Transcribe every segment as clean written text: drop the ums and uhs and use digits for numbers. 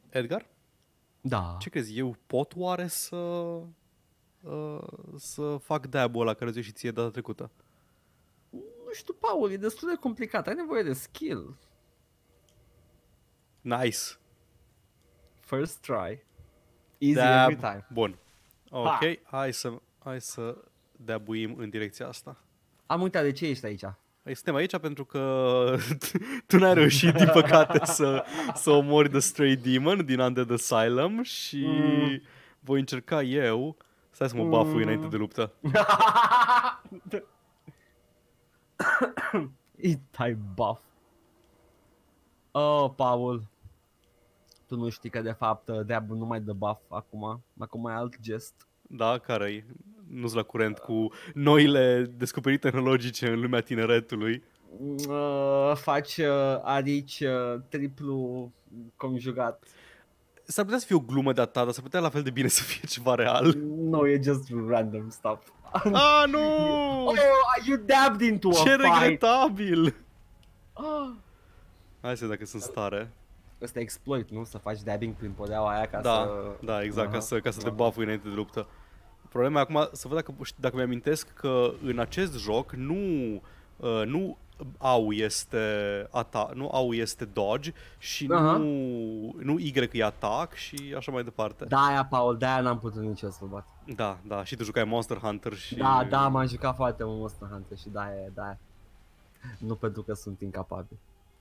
Edgar, Da. ce crezi? Eu pot oare să fac dab-ul ăla care ți-a și ție data trecută? Nu știu, Paul, e destul de complicat. Ai nevoie de skill. Nice. First try. Easy every Dab. time. Bun. Ok, Ha! hai să dabuim în direcția asta. Am uitat de ce ești aici. Suntem aici pentru că tu n-ai reușit, din păcate, să omori The Stray Demon din Undead Asylum și voi încerca eu. Stai să mă bafui înainte de luptă. E-type buff. Oh, Paul. Tu nu știi că de fapt Dab nu mai dă buff acum. Acum e alt gest. Da, care-i? Nu-s la curent cu noile descoperiri tehnologice în lumea tineretului. Faci arici triplu conjugat. S-ar putea să fie o glumă de-a ta, dar s-ar putea la fel de bine să fie ceva real. No, e just random stuff. Ah, nu! Oh, you dabbed into a Ce fight. regretabil! Ah. Hai să vedem dacă sunt stare. Ăsta e exploit, nu? Să faci dabbing prin podeaua aia ca Da, să... da, exact, ca să te bafui înainte de luptă. Problema e acum să văd dacă mi-amintesc că în acest joc nu AU este dodge și nu Y e atac și așa mai departe. Da, aia, Paul, de-aia n-am putut nici eu să-l bat. Da, da, și tu jucai Monster Hunter și... Da, m-am jucat foarte mult Monster Hunter și da. Nu pentru că sunt incapabil.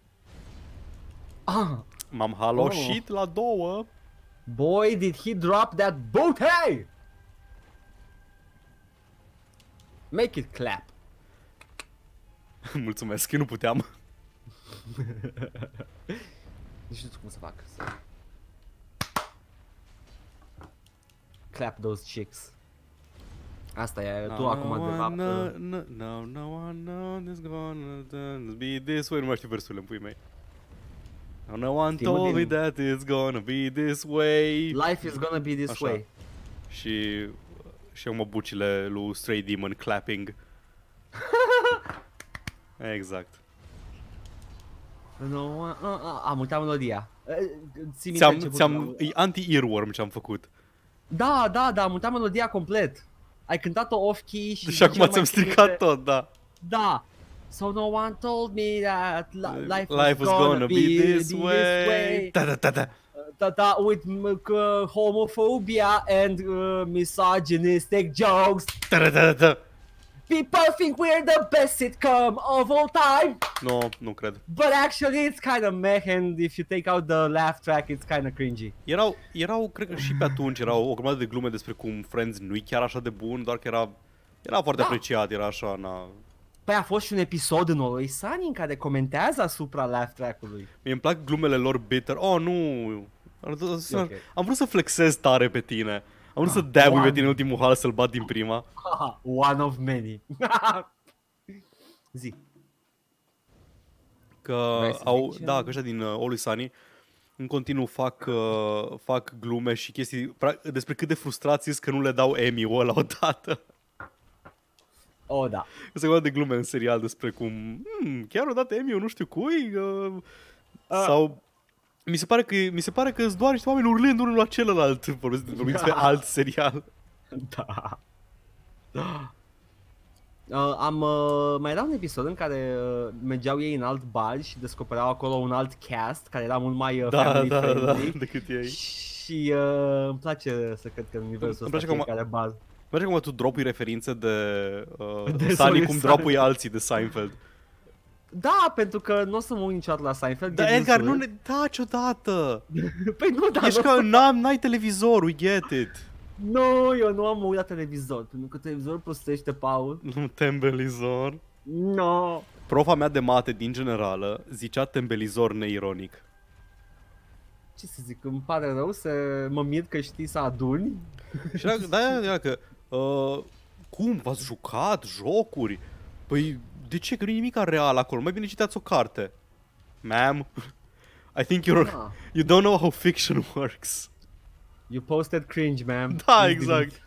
M-am haloșit la 2. Boy, did he drop that boot, hey! Make it clap. Mulțumesc, eu nu puteam. Nu știu cum să fac. Clap those chicks. Asta e, tu acum de fapt... No one is gonna be this way. Nu mai știu versurile în pui mei. No one told me that it's gonna be this way. Life is gonna be this way. Și acum bucile lui Stray Demon clapping. Exact. Am uitat melodia. E anti-earworm ce-am făcut. Da, am uitat melodia complet. Ai cântat-o off-key și acum ți-am stricat tot, da. Da. So no one told me that life was gonna be this way. Da, with homophobia and misogynistic jokes. People think we're the best sitcom of all time. No, nu cred. But actually it's kind of meh, and if you take out the laugh track, it's kind of cringy. Erau, cred că și pe atunci erau o grămadă de glume despre cum Friends nu-i chiar așa de bun, doar că era foarte apreciat, era așa, na... Păi a fost și un episod în Always Sunny în care comentează asupra laugh track-ului. Mie îmi plac glumele lor bitter. Oh, nu! Am vrut să flexez tare pe tine. Am vrut să dab-ui pe tine în ultimul hal să-l bat din prima. One of many. Zi. Că că ăștia din Always Sunny în continuu fac glume și chestii despre cât de frustrați că nu le dau Emmy-ul ăla odată. Oh, da. Se vorba de glume în serial despre cum chiar o dată Emmy-ul nu știu cui sau mi se pare că sunt doar niște oameni urlând unul la celălalt vorbind despre alt serial. Da. Mai era un episod în care mergeau ei în alt bar și descopereau acolo un alt cast care era mult mai family friendly decât ei. Și îmi place să cred că în universul ăsta fiecare bar. Îmi place cum tu dropui referințe de Sunny cum dropui alții de Seinfeld. Da, pentru că nu o să mă uit niciodată la Seinfeld. Da, Edgar, nu ne daci odată. Păi nu, da. Ești că n-ai televizor, we get it. Nu, eu nu am uitat televizor, pentru că televizorul prostește, Paul. Nu, tembelizor. No. Profa mea de mate din generală zicea tembelizor neironic. Ce să zic, îmi pare rău să mă mir că știi să aduni. Și era că, cum, v-ați jucat jocuri? Păi, de ce? Că nu e nimic real acolo, mai bine citați o carte. Ma'am, I think you don't know how fiction works. You posted cringe, ma'am. Da, exact.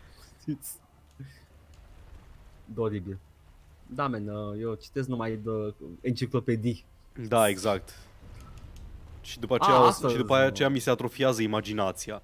Doribil. Da, man, eu citesc numai de enciclopedii. Da, exact. Și după aceea, și după aceea mi se atrofiază imaginația.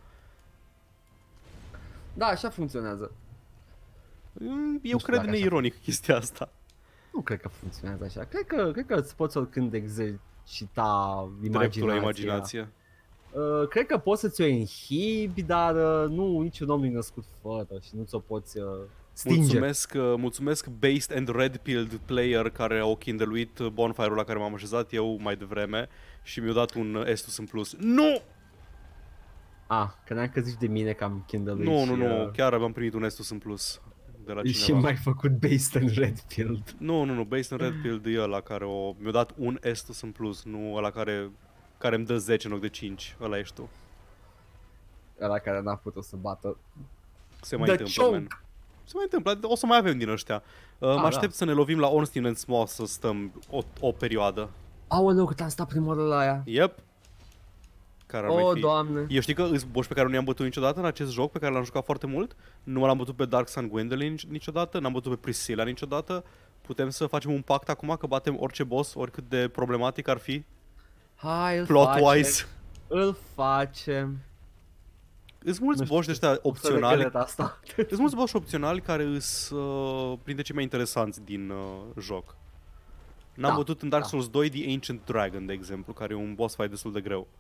Da, așa funcționează. Eu cred neironic chestia asta. Nu cred că funcționează așa. Cred că îți poți oricând exercita Dreptul la imaginație. Cred că poți să ți-o inhibi, dar niciun om nu-i născut fără și nu ți-o poți stinge. Mulțumesc Based and Red-Pilled player care au kindleluit bonfire-ul la care m-am așezat eu mai devreme și mi-a dat un Estus în plus. Nu! Credeam că zici de mine că am kindleluit. Nu, chiar am primit un Estus în plus de la cineva. Și m-ai făcut Based and Red-Pilled. Nu, Based and Red-Pilled e ăla care mi-a dat un Estus în plus, nu ăla care îmi dă 10 în loc de 5, ăla ești tu. Ăla care n-a putut să bată. Se mai întâmplă, man. Se mai întâmplă, o să mai avem din ăștia. Mă aștept să ne lovim la Ornstein and Small să stăm o perioadă. Aoleu, cât am stat prima oară la aia. Yep. Care ar mai fi. Doamne. Eu știi că îs boși pe care nu i-am bătut niciodată în acest joc, pe care l-am jucat foarte mult. Nu l-am bătut pe Dark Sun Gwendolyn niciodată, n-am bătut pe Priscilla niciodată. Putem să facem un pact acum că batem orice boss, oricât de problematic ar fi. Hai, Plot-wise. Îl facem. Îs mulți boși de ăștia opționali. Îs mulți boși opționali care îs printre cei mai interesanți din joc. N-am bătut în Dark Souls 2 The Ancient Dragon, de exemplu, care e un boss fight destul de greu.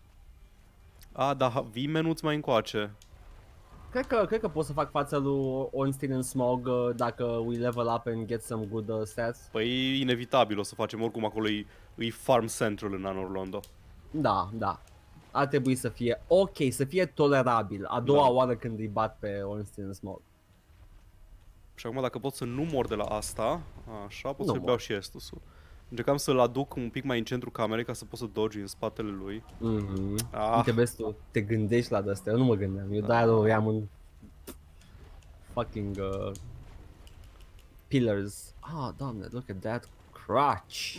Da, vii menuți mai încoace. Cred că pot să fac față lui Ornstein and Smog dacă we level up and get some good stats. Păi e inevitabil, o să facem oricum acolo, e Farm Central în Anor Londo. Da. Ar trebui să fie ok, să fie tolerabil a doua oară când îi bat pe Ornstein and Smog. Și acum dacă pot să nu mor de la asta, așa, pot să-i beau și Estusul. Încercam să-l aduc un pic mai în centrul camerei ca să pot să dodge în spatele lui. Trebuie să te gândești la de-astea, eu nu mă gândeam, eu de-aia i-am în fucking pillars. Doamne, look at that crotch.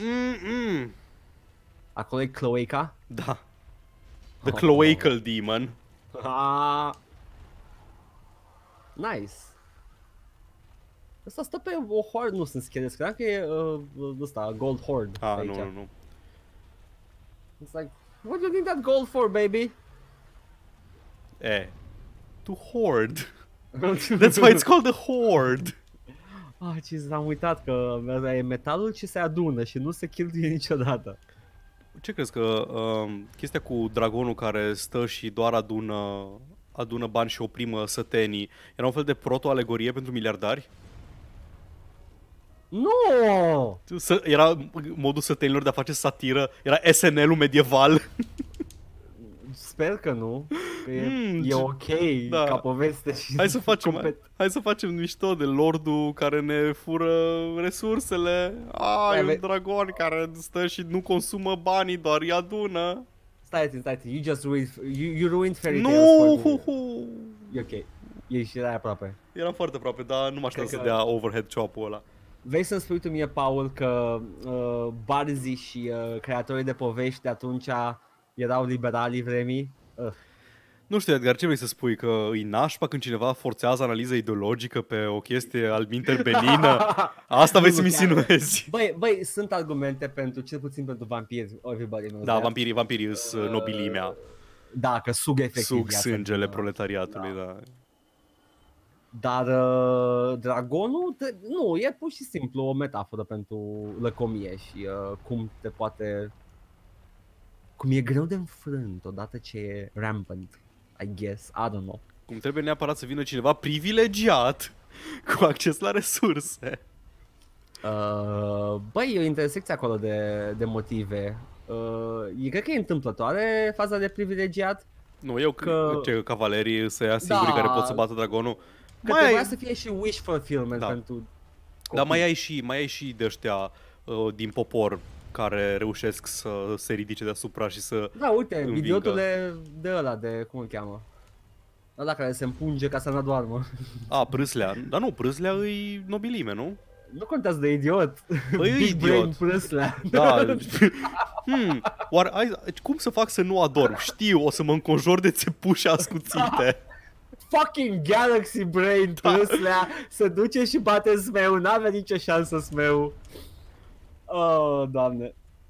Acolo e cloaca? Da. The cloacal demon. Nice. Asta stă pe o horde, nu sunt schelet, credeam că e ăsta, gold horde. Nu. It's like, what do you need that gold for, baby? To hoard. That's why it's called a hoard. Jesus, am uitat că e metalul ce se adună și nu se cheltuie niciodată. Ce crezi că chestia cu dragonul care stă și doar adună bani și oprimă sătenii era un fel de proto-alegorie pentru miliardari? Nu! Era modul sătenilor de a face satiră? Era SNL-ul medieval? Sper că nu, că e ok ca poveste și hai să facem mișto de lordul care ne fură resursele. E un dragon care stă și nu consumă banii, doar îi adună. Stai, you ruined fairy tales for me. E ok, ești aproape. Eram foarte aproape, dar nu m-aș să dea overhead chop-ul ăla. Vrei să-mi spui tu mie, Paul, că barzii și creatorii de povești de atunci erau liberali vremii? Nu știu, Edgar, ce vrei să spui? Că îi nașpa când cineva forțează analiză ideologică pe o chestie albinter benină? Asta vrei să-mi insinuezi? Băi, sunt argumente pentru, cel puțin pentru vampiri. Da, vampirii sunt nobilimea. Da, că sug efectiv. Sug sângele proletariatului, da. Dar dragonul, nu, e pur și simplu o metaforă pentru lăcomie și cum e greu de înfrânt odată ce e rampant, I guess, I don't know. Cum trebuie neapărat să vină cineva privilegiat cu acces la resurse. Băi, e o intersecție acolo de motive. Cred că e întâmplătoare faza de privilegiat. Nu, eu că cavalerii să ia singurii care pot să bată dragonul. Că trebuia să fie și wish fulfillment pentru copii. Dar mai ai și de ăștia din popor care reușesc să se ridice deasupra și să uite, idiotul de ăla, de cum îl cheamă? Ăla care se împunge ca să nu doarmă. Prâslea. Dar nu, Prâslea îi nobilime, nu? Nu contează de idiot. Băi, e idiot. Prâslea. Da. Oare cum să fac să nu adorm? Știu, o să mă înconjor de țepuși ascuțite. Fucking Galaxy Brain, Prâslea, se duce și bate Smeu, n-avea nicio șansă Smeu. Oh, Doamne.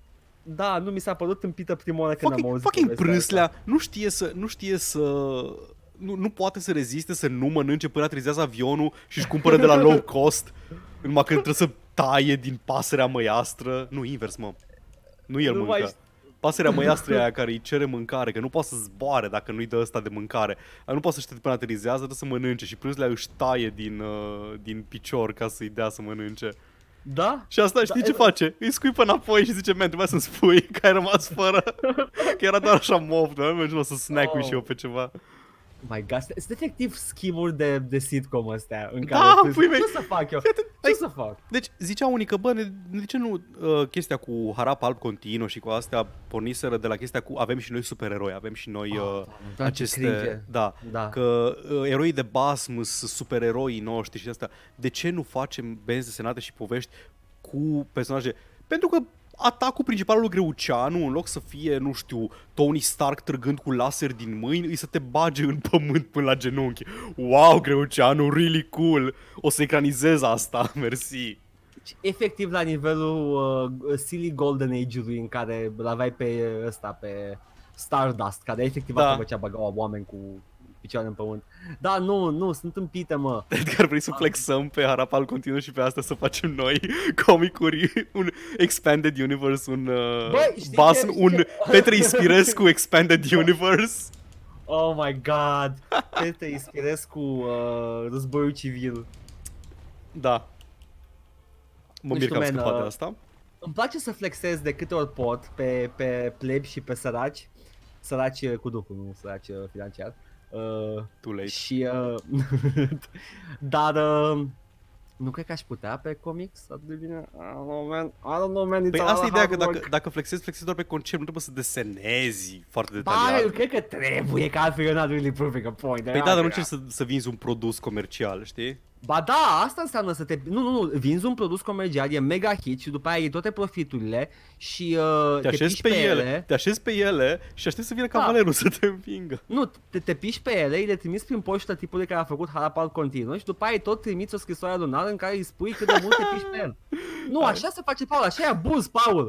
Da, nu mi s-a părut tâmpită prima oară când am auzit Fucking povestea asta. prâslea nu știe să... Nu poate să reziste să nu mănânce până aterizează avionul și își cumpără de la low cost. Numai că trebuie să taie din pasărea măiastră. Nu, invers, mă. Nu el Nu mâncă. mai Pasărea măiastră e aia care îi cere mâncare, că nu poate să zboare dacă nu-i dă ăsta de mâncare. Nu poate să aștepte până aterizează, trebuie să mănânce și prâslea își taie din picior ca să-i dea să mănânce. Da? Și asta știi ce face? Îi scuipă înapoi și zice, man, trebuia să-mi spui că ai rămas fără. Că era doar așa mof, dar nu mergem să snack-ui și eu pe ceva. My God, sunt efectiv schimuri de sitcom astea în Da, care pui mei. ce să fac eu? Ce să fac? Deci zicea unii că, bă, de ce nu chestia cu harap alb continuu și cu astea porniseră de la chestia cu avem și noi supereroi, avem și noi aceste... Da, că eroii de basm sunt supereroii noștri și astea. De ce nu facem benzi desenate și povești cu personaje? Pentru că atacul principal lui Greuceanu, în loc să fie, nu știu, Tony Stark trăgând cu laser din mâini, îi să te bage în pământ până la genunchi. Wow, Greuceanu, really cool! O să ecranizez asta, mersi. Efectiv la nivelul Silly Golden Age-ului în care l-aveai pe ăsta, pe Stardust, care efectiv asta făcea, băgau oameni cu picioare în pământ. Da, nu, sunt împite, mă. Edgar, vrei să flexăm pe harap al continuu și pe asta să facem noi comicuri, un Expanded Universe, un Basm, un Petre Ispirescu Expanded Universe? Oh my God! Petre Ispirescu, războiul civil. Da. Mă mir că am scăpat de asta. Îmi place să flexez de câte ori pot pe plebi și pe săraci. Săraci cu duhul, nu săraci financiar. Too late. Și, dar nu cred că aș putea pe comics atât de bine. I don't know, man. Păi asta e ideea, că dacă flexezi doar pe concept, nu trebuie să desenezi foarte detaliat. Eu cred că trebuie, că altfel you're not really proving a point. Păi da, dar nu încerci să vinzi un produs comercial, știi? Ba da, asta înseamnă să te... Nu, vinzi un produs comercial, e mega hit și după aia iei toate profiturile și te piși pe ele. Te așezi pe ele și aștepți să vină cavalerul să te împingă. Nu, te piși pe ele, le trimiți prin poștă tipului care a făcut harap al continuu și după aia tot trimiți o scrisoare lunară în care îi spui cât de mult te piși pe el. Nu, așa se face, Paul, așa e abuz, Paul.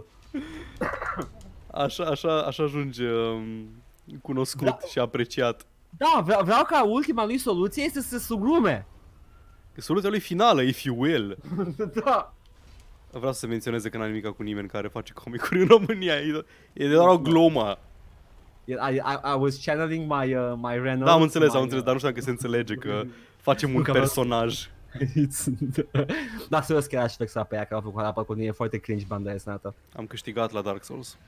Așa ajunge cunoscut și apreciat. Da, vreau ca ultima lui soluție este să se sugrume. Soluția lui finală, if you will. Da. Vreau să se menționeze că n-am nimic cu nimeni care face comicuri în România. E doar o glumă. I was channeling my Renault. Da, am înțeles, dar nu știu dacă se înțelege că facem un personaj. Da, serios, chiar aș flexa pe ea că au făcut harapa cu e foarte cringe banda desenată. Am câștigat la Dark Souls.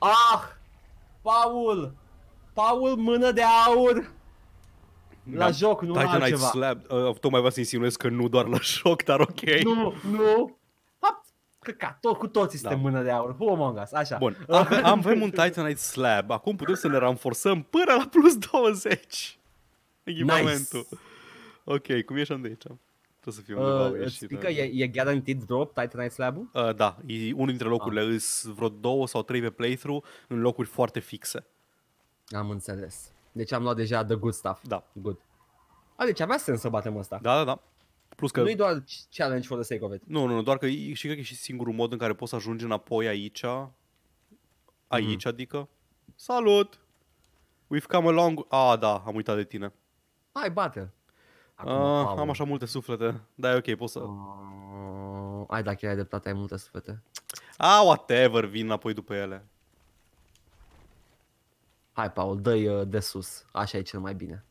Paul, mână de aur. La joc, nu la altceva. Titanite Slab, tocmai vreau să insinuez că nu doar la joc, dar ok. Nu. Căcat, cu toții suntem mână de aur. Who among us? Așa. Bun, avem un Titanite Slab. Acum putem să ne ranforsăm până la plus 20. Echipamentul. Nice. Ok, cum ieșim de aici? Trebuie să fie undeva ieșit. Știi că e guaranteed drop Titanite Slab-ul? Da, e unul dintre locurile. Îs vreo 2 sau 3 pe playthrough în locuri foarte fixe. Am înțeles. Deci am luat deja the good stuff. Da. Good. Deci avea sens să batem ăsta. Da. Plus că... Nu-i doar challenge for the sake of it. Nu, doar că și cred că e și singurul mod în care poți să ajungi înapoi aici. Adică. Salut! We've come along... Da, am uitat de tine. Hai, bate. Am așa multe suflete. Da, e ok, poți să... Ai, dacă ai dreptate, ai multe suflete. Whatever, vin înapoi după ele. Hai, Paul, dă-i de sus. Așa e cel mai bine.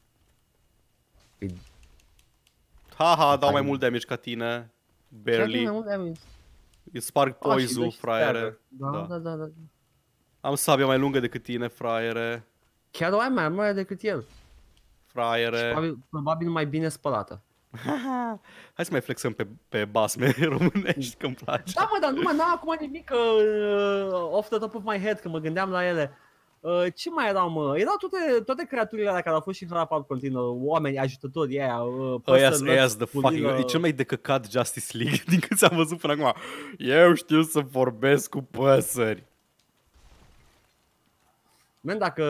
Dau mai mult damage ca tine. Barely. Îți sparg poison-ul, fraiere. Da. Am sabia mai lungă decât tine, fraiere. Chiar o ai mai mare decât el. Fraiere. Și probabil mai bine spălată. Hai să mai flexăm pe basme românești, că-mi place. Da, dar nu mai n-am acum nimic off the top of my head, că mă gândeam la ele. Ce mai erau, mă? Erau toate creaturile alea care au fost și în harap continuă, oameni, ajutători, ăia the fucking... E cel mai decăcat Justice League din cât am văzut până acum. Eu știu să vorbesc cu păsări. Man, dacă...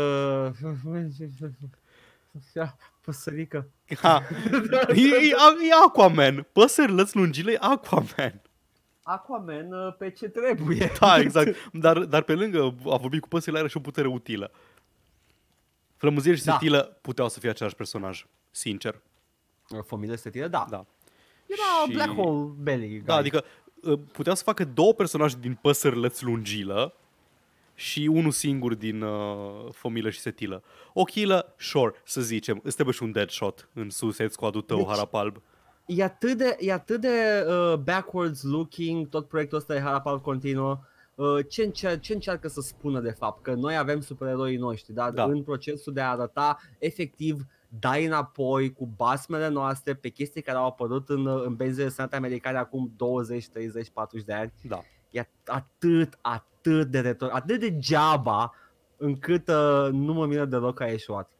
Păsărică. E Aquaman. Păsări lăți lungile e Aquaman. Aquaman pe ce trebuie. Da, exact. Dar pe lângă a vorbit cu păsările, are și o putere utilă. Flămânzire și Setilă puteau să fie același personaj, sincer. Familia Setilă, da. Da. Era Și- Black Hole Belly. Da, adică puteau să facă două personaje din păsări lățlungilă și unul singur din Fomilă și Setilă. Ochilă, sure, să zicem, îți trebuie și un Deadshot în Suicide Squad-ul tău, Deci- Harapalb. E atât de backwards looking tot proiectul ăsta de Harapal continuă. Ce încearcă să spună de fapt? Că noi avem supereroii noștri, dar Da. în procesul de a arăta efectiv dai înapoi cu basmele noastre pe chestii care au apărut în benzile de sănătate americane acum 20, 30, 40 de ani. Da. E atât de retro, atât de geaba încât nu mă miră deloc că a ieșuat.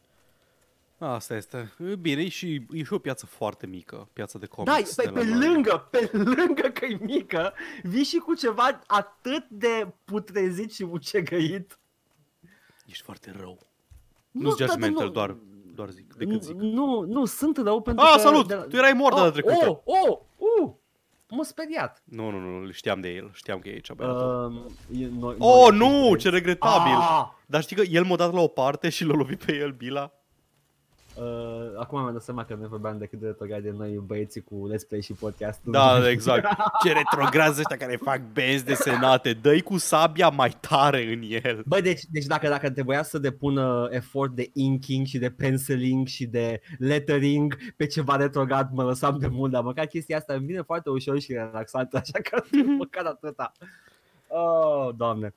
Asta este. Bine, e și o piață foarte mică, piața de Da, comics. de la pe noi. lângă că e mică, vii și cu ceva atât de putrezit și ucegăit. Ești foarte rău. Nu-s judgmental, nu, doar zic, decât zic. Nu, sunt rău pentru Ah, că... salut! Tu erai mort data trecută. M-a speriat. Nu, știam de el, știam că e aici băiatul. Noi Nu, ce regretabil! Ah! Dar știi că el m-a dat la o parte și l-a lovit pe el Bila? Acum mi-am dat seama că noi vorbeam decât de retrograde de noi băieții cu Let's Play și podcast. Da, exact. Ce retrograzi ăștia care fac benzi desenate. Dă-i cu sabia mai tare în el. Băi, deci dacă trebuia să depun efort de inking și de penciling și de lettering pe ceva retrograd, mă lăsam de mult, dar măcar chestia asta îmi vine foarte ușor și relaxant, așa că măcar atâta. Oh, Doamne.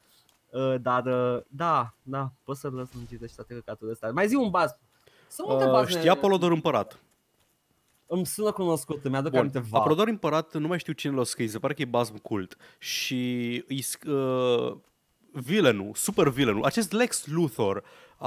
Da, pot să lăs lungit și toate căcaturile astea. Mai zi un baz. Știi Apolodor Împărat? Îmi sună cunoscut, mi-aduc aminte vag. Apolodor Împărat, nu mai știu cine l-a scris, se pare că e bazm cult. Și villainul, super villainul, acest Lex Luthor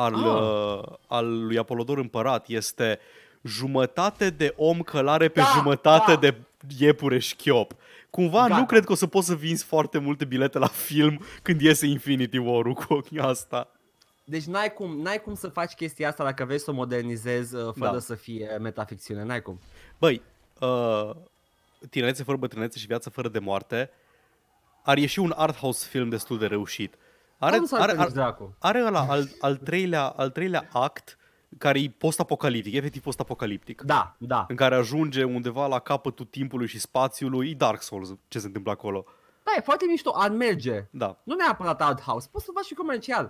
al lui Apolodor Împărat este jumătate de om călare pe jumătate de iepure șchiop. Cumva nu cred că o să poți să vinzi foarte multe bilete la film când iese Infinity War-ul cu asta. Deci n-ai cum să faci chestia asta dacă vrei să o modernizezi fără să fie metaficțiune, n-ai cum. Băi, Tinerețe fără bătrânețe și Viață fără de moarte ar ieși un art house film destul de reușit. Are ăla al treilea act care e post-apocaliptic, efectiv post-apocaliptic. Da. În care ajunge undeva la capătul timpului și spațiului, e Dark Souls ce se întâmplă acolo. Da, e foarte mișto, ar merge. Da. Nu neapărat art house, poți să faci și comercial.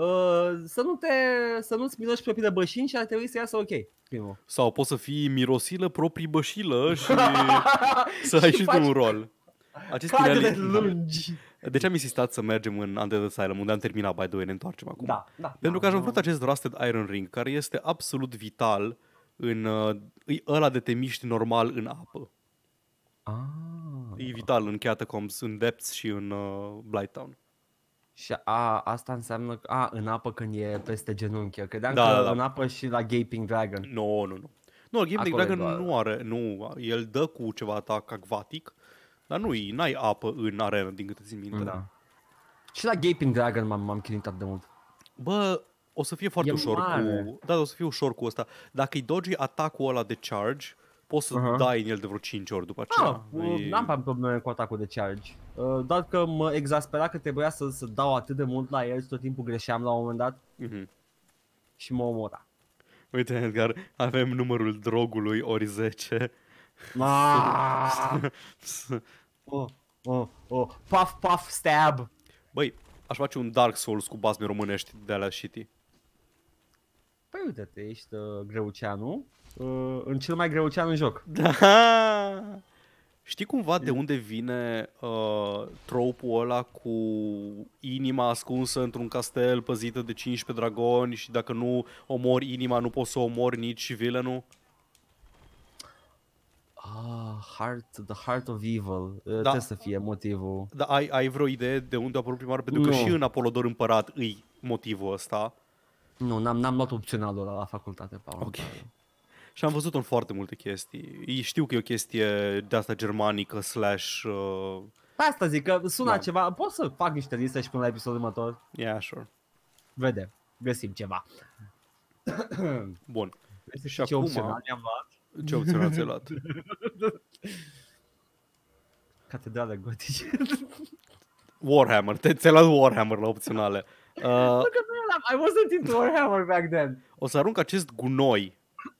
Să nu-ți miroși propriile bășini și ar trebui să iasă ok primul. Sau poți să fii mirosilă proprii bășilă și să ai și tu un rol. Cadre lungi. De ce am insistat să mergem în Undead Asylum, unde am terminat, by the way, ne întoarcem acum? Da. Pentru că am vrut acest Rusted Iron Ring, care este absolut vital în ăla de te miști normal în apă. E vital în Catacombs, în Depths și în Blighttown. Și asta înseamnă că în apă când e peste genunchi. Credeam că în apă și la Gaping Dragon. Nu. Nu, Gaping Dragon nu are, el dă cu ceva atac acvatic, dar n-ai apă în arenă, din câte țin minte. Da. Și la Gaping Dragon m-am chinuit atât de mult. Bă, o să fie foarte ușor cu... Da, o să fie ușor cu ăsta. Dacă îi dogi atacul ăla de charge, poți să dai în el de vreo 5 ori după aceea. N-am probleme cu atacul de charge. Doar că mă exaspera că trebuia să dau atât de mult la el și tot timpul greșeam la un moment dat. Și mă omora. Uite, Edgar, avem numărul drogului ori 10. Puff, stab. Băi, aș face un Dark Souls cu basme românești de alea shitty. Păi uite-te, ești greuceanu. În cel mai greucean în joc. Da. Știi cumva de unde vine tropul ăla cu inima ascunsă într-un castel păzită de 15 dragoni și dacă nu omori inima nu poți să omori nici villainul? The Heart of Evil. Trebuie să fie motivul. Da, ai vreo idee de unde a apărut prima oară? Pentru că și în Apolodor Împărat îi motivul ăsta. Nu, n-am luat opționalul la facultate, Paul. Ok. Și am văzut în foarte multe chestii. Știu că e o chestie de asta germanică / Pe asta zic, că sună ceva. Pot să fac niște liste și până la episodul următor? Yeah, sure. Vedem, găsim ceva. Bun. Și ce opțional am luat? Ce opțional ți-ai luat? Catedrale gotice. Warhammer, ți-ai luat Warhammer la opționale. Look at me, I wasn't into Warhammer back then. O să arunc acest gunoi.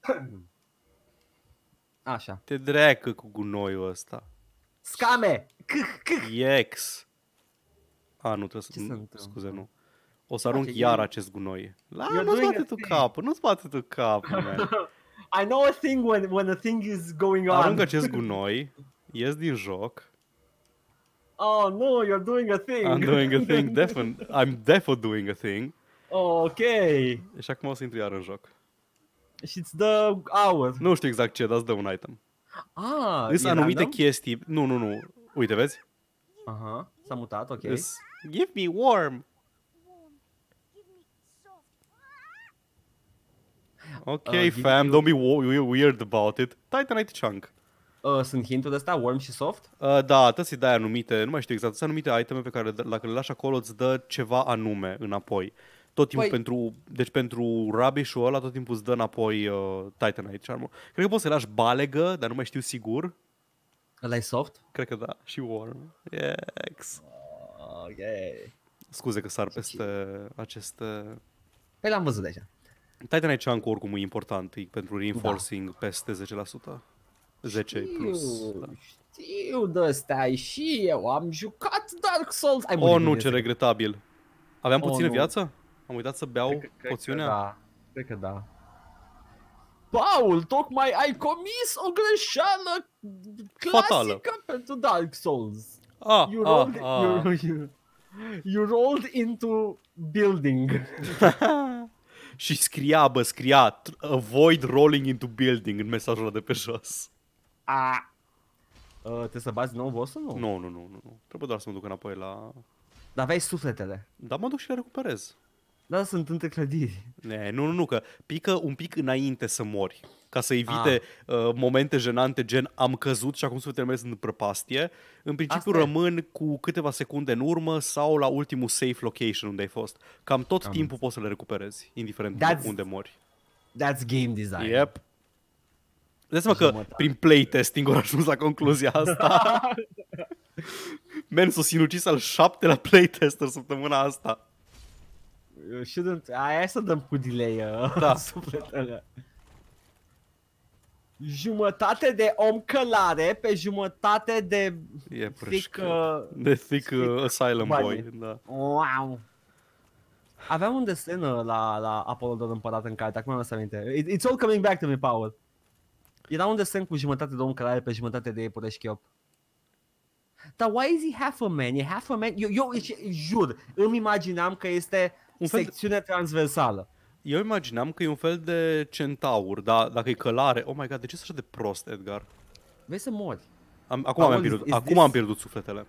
Așa. Te dreacă cu gunoiul ăsta. Scame! Yex. Nu trebuie Ce se să... întâmplă? Scuze, nu. O să arunc Face, iar acest gunoi. You're Nu-ți doing bate a tu thing. capul, nu-ți bate tu capul, man. I know a thing when a thing is going on. Arunc acest gunoi, ies din joc. Oh no, you're doing a thing. I'm doing a thing, I'm defo doing a thing. Oh, ok. Și acum o să intru iar în joc. Și îți dă hour. Nu știu exact ce, dar îți dă un item. Sunt e anumite random? chestii... Nu. Uite, vezi? Aha, s-a mutat, ok. Give me warm. Ok, give fam, you- don't be weird about it. Titanite chunk. Sunt hinturi ăsta, warm și soft? Da, trebuie să-i dai anumite, nu mai știu exact, sunt anumite iteme pe care dacă le lași acolo îți dă ceva anume înapoi. Tot timpul pentru rubbish-ul ăla tot timpul îți dă înapoi Titanite charm. Cred că poți să-i lași balegă, dar nu mai știu sigur. Ăla e soft? Cred că da, și warm. Yes. Ok. Scuze că sar peste aceste... Păi l-am văzut deja. Titanite chunk oricum e important, e pentru reinforcing peste 10%. 10 plus. Da. Știu de-astea și eu am jucat Dark Souls. Nu, ce regretabil. Aveam puțină nu. viață? Am uitat să beau poțiunea? Cred că da. Paul, tocmai ai comis o greșeală clasică pentru Dark Souls. You rolled into building. Și scria avoid rolling into building în mesajul ăla de pe jos. Trebuie să bați nou boss-ul, nu? Nu. Trebuie doar să mă duc înapoi la... Dar aveai sufletele. Da, mă duc și le recuperez. Da, sunt între clădiri. Nu, că pică un pic înainte să mori. Ca să evite momente jenante gen am căzut și acum sufletele mele sunt în prăpastie. În principiu rămân cu câteva secunde în urmă sau la ultimul safe location unde ai fost. Cam tot timpul poți să le recuperezi, indiferent unde mori. That's game design. Yep. Dă seama că prin playtesting au ajuns la concluzia asta. Men, s-o sinucis al 7-lea playtester săptămâna asta. Hai să dăm cu delay sufletele. Jumătate de om călare pe jumătate de thick asylum boy. Da. Wow. Aveam un desen la Apollodor Împărat în carte, acum nu să aminte. It's all coming back to me, Paul. Era un desen cu jumătate de om călare pe jumătate de iepure șchiop. Dar why is he half a man? E half a man? Eu jur, îmi imaginam că este secțiune transversală. Eu imaginam că e un fel de centaur, dar dacă e călare... Oh my god, de ce ești așa de prost, Edgar? Vrei să mori. Acum am pierdut sufletele.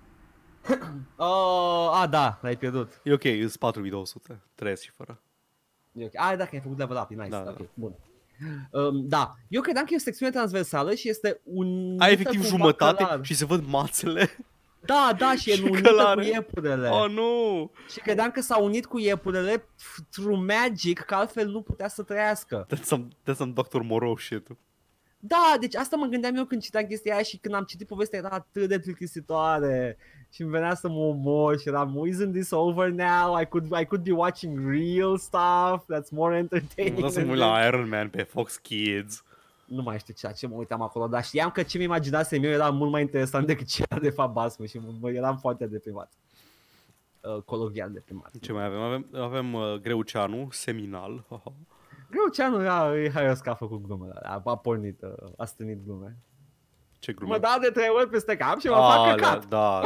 Da, l-ai pierdut. E ok, îs 4200, trăiesc și fără. E ok. Dacă ai făcut level up, e nice. Da, ok, bun. Da, eu credeam că e o secțiune transversală și este un... Ai efectiv jumătate și se văd mațele. Da, și e unită cu iepurele. Oh, nu! Și credeam că s-a unit cu iepurele through magic, că altfel nu putea să trăiască. That's some Dr. Moreau shit. Da, deci asta mă gândeam eu când citeam chestia aia și când am citit povestea era atât de plictisitoare. Și îmi venea să mă omor și eram, isn't this over now? I could be watching real stuff that's more entertaining. Nu să mă uit la Iron Man pe Fox Kids. Nu mai știu ce mă uitam acolo, dar știam că ce-mi imaginasem eu era mult mai interesant decât ce era de fapt basmul și eram foarte deprimat. Colovial deprimat. Ce mai avem? Avem Greuceanu, seminal. Greuceanu e haios că a făcut glume, a pornit, a stănit glume. Ce glume? Mă dau de 3 ori peste cap și mă fac căcat. Da.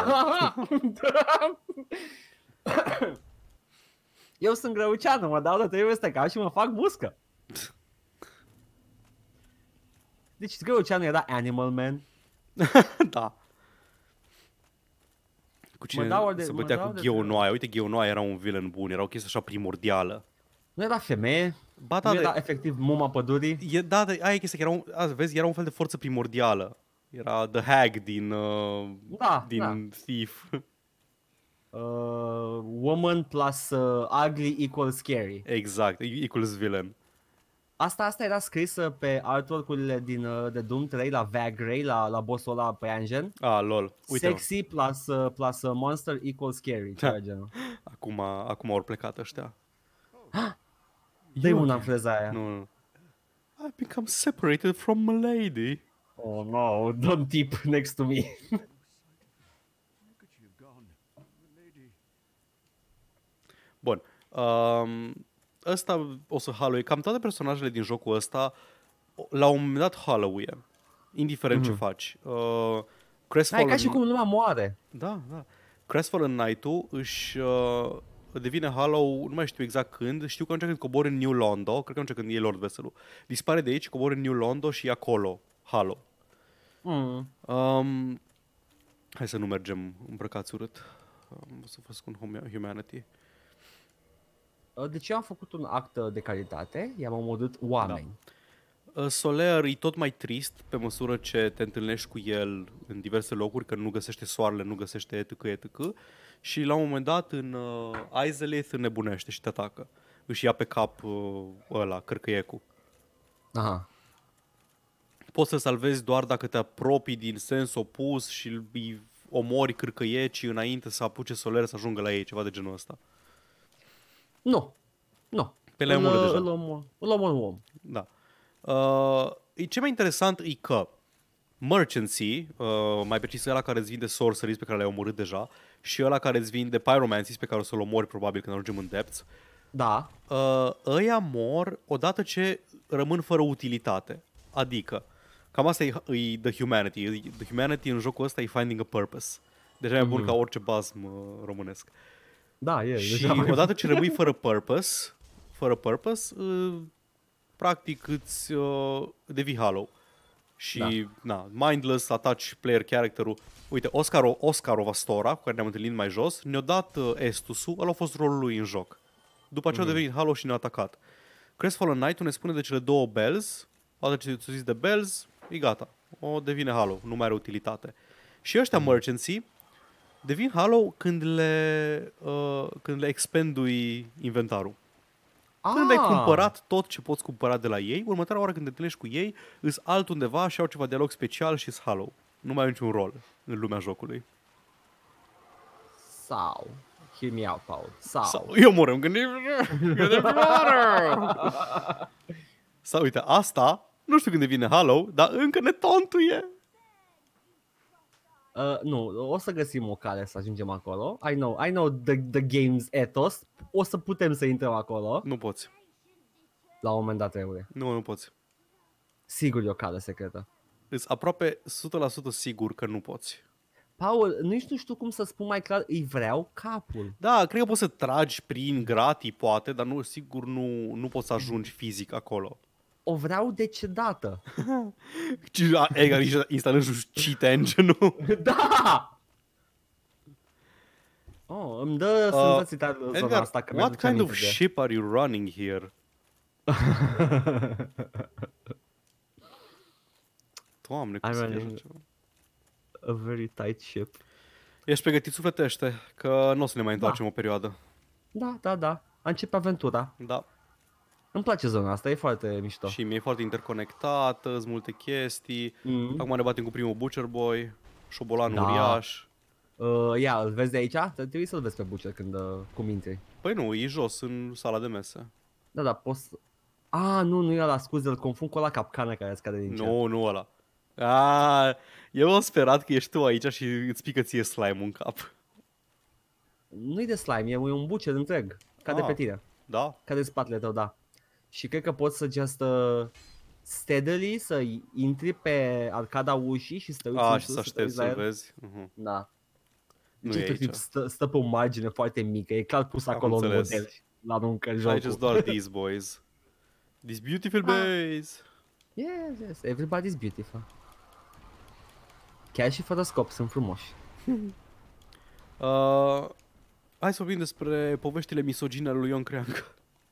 Eu sunt Greuceanu, mă dau de 3 ori peste cap și mă fac muscă. Deci Greuceanu era Animal Man. Da. Cu cine se bătea cu Gheonoaia. Uite, Gheonoaia era un villain bun, era o chestie așa primordială. Nu era femeie? Ba, da, nu era efectiv muma pădurii? Da, aia e chestia, că era un fel de forță primordială. Era The Hag din Thief. Woman plus ugly equals scary. Exact, equals villain. Asta era scrisă pe artwork-urile de Doom 3 la Vagray, la bossul ăla pe engine. Ah, lol. Uite, Sexy plus monster equals scary, ceva genul. acum ori plecat ăștia. Dă-i una în freza aia. Nu. I've become separated from a lady. Oh no, don't tip next to me. Bun. Ăsta o să halloui. Cam toate personajele din jocul ăsta la un moment dat hallowie. Indiferent ce faci. Da, e Crestfallen... ca și cum lumea moare. Da. Crestfallen Knight-ul își devine Hollow, nu mai știu exact când, știu că atunci când cobori în New Londo, cred că atunci când e Lord Vessel-ul, dispare de aici, cobori în New Londo și e acolo Hollow. Hai să nu mergem îmbrăcați urât. O să fac un Humanity. Deci eu am făcut un act de caritate, i-am omorât oameni. Soler e tot mai trist pe măsură ce te întâlnești cu el în diverse locuri, că nu găsește soarele, nu găsește etc. Și la un moment dat în Izalith înnebunește și te atacă. Își ia pe cap ăla, cărcăiecul. Aha. Poți să salvezi doar dacă te apropii din sens opus și îi omori cârcăiecii înainte să apuce Soler să ajungă la ei, ceva de genul ăsta. Nu. Pe le omoră deja. Îl omor un om. Da. Ce mai interesant e că Merchancy, mai precis ăla care îți vinde Sorceries pe care le-ai omorât deja și ăla care îți vinde Pyromancies pe care o să-l omori probabil când ajungem în Depths, Da. ăia mor odată ce rămân fără utilitate. Adică, cam asta e The Humanity. The Humanity în jocul ăsta e Finding a Purpose. Deja e mai bun ca orice basm românesc. Da, e. Și odată ce rămâi fără purpose, practic îți devii hollow. Și, mindless, ataci player character-ul. Uite, Oscar Ovastora, cu care ne-am întâlnit mai jos, ne-a dat Estusul, ăla a fost rolul lui în joc. După aceea a devenit hollow și ne-a atacat. Crestfallen Knight-ul ne spune de cele două bells, odată ce ți-o zis de bells, e gata. O devine hollow, nu mai are utilitate. Și ăștia Merchancy devin hollow când le expendui inventarul. Când ai cumpărat tot ce poți cumpăra de la ei, următoarea oară când te întâlnești cu ei, îs altundeva și au ceva dialog special și-s hollow. Nu mai ai niciun rol în lumea jocului. Sau, hear me out, Paul. Sau. Eu mor, gândim Sau, uite, asta, nu știu când devine hollow, dar încă ne tontuie. Nu, o să găsim o cale să ajungem acolo. I know the game's ethos. O să putem să intrăm acolo. Nu poți. La un moment dat trebuie. Nu poți. Sigur e o cale secretă. Îs aproape 100% sigur că nu poți. Paul, nici nu știu cum să spun mai clar, îi vreau capul. Da, cred că poți să tragi prin gratii, poate, dar sigur nu poți să ajungi fizic acolo. O vreau decedată. Instalând cheat engine-ul. Da! Oh, îmi dă senzații tare zona asta. Că what kind of ship are you running here? Doamne, cum să fie ceva. A very tight ship. Ești pregătit sufletește, că nu o să ne mai întoarcem o perioadă. Da. Începe aventura. Da. Îmi place zona asta, e foarte mișto. Și mi-e foarte interconectată, sunt multe chestii. Acum ne batem cu primul Butcher Boy, șobolan uriaș. Ia, îl vezi de aici? Trebuie să-l vezi pe Butcher când cum intri. Păi nu, e jos, în sala de mese. Da, poți... nu e ăla, scuze, îl confund cu ăla capcană care scade din cer. Nu ăla. Eu am sperat că ești tu aici și îți pică ție slime-ul în cap. Nu-i de slime, e un Butcher întreg, cade pe tine. Da? Cade în spatele tău, da. Și cred că poți să just steadily să intri pe arcada ușii și să te uiți și să aștepți să-l vezi. Da. Nu e aici. Stă pe o margine foarte mică, e clar pus acolo în model și l-aruncă în jocul. Aici sunt doar these boys. These beautiful boys. Yes, everybody's beautiful. Chiar și fără scop sunt frumoși. Hai să vorbim despre poveștile misogine ale lui Ion Creangă.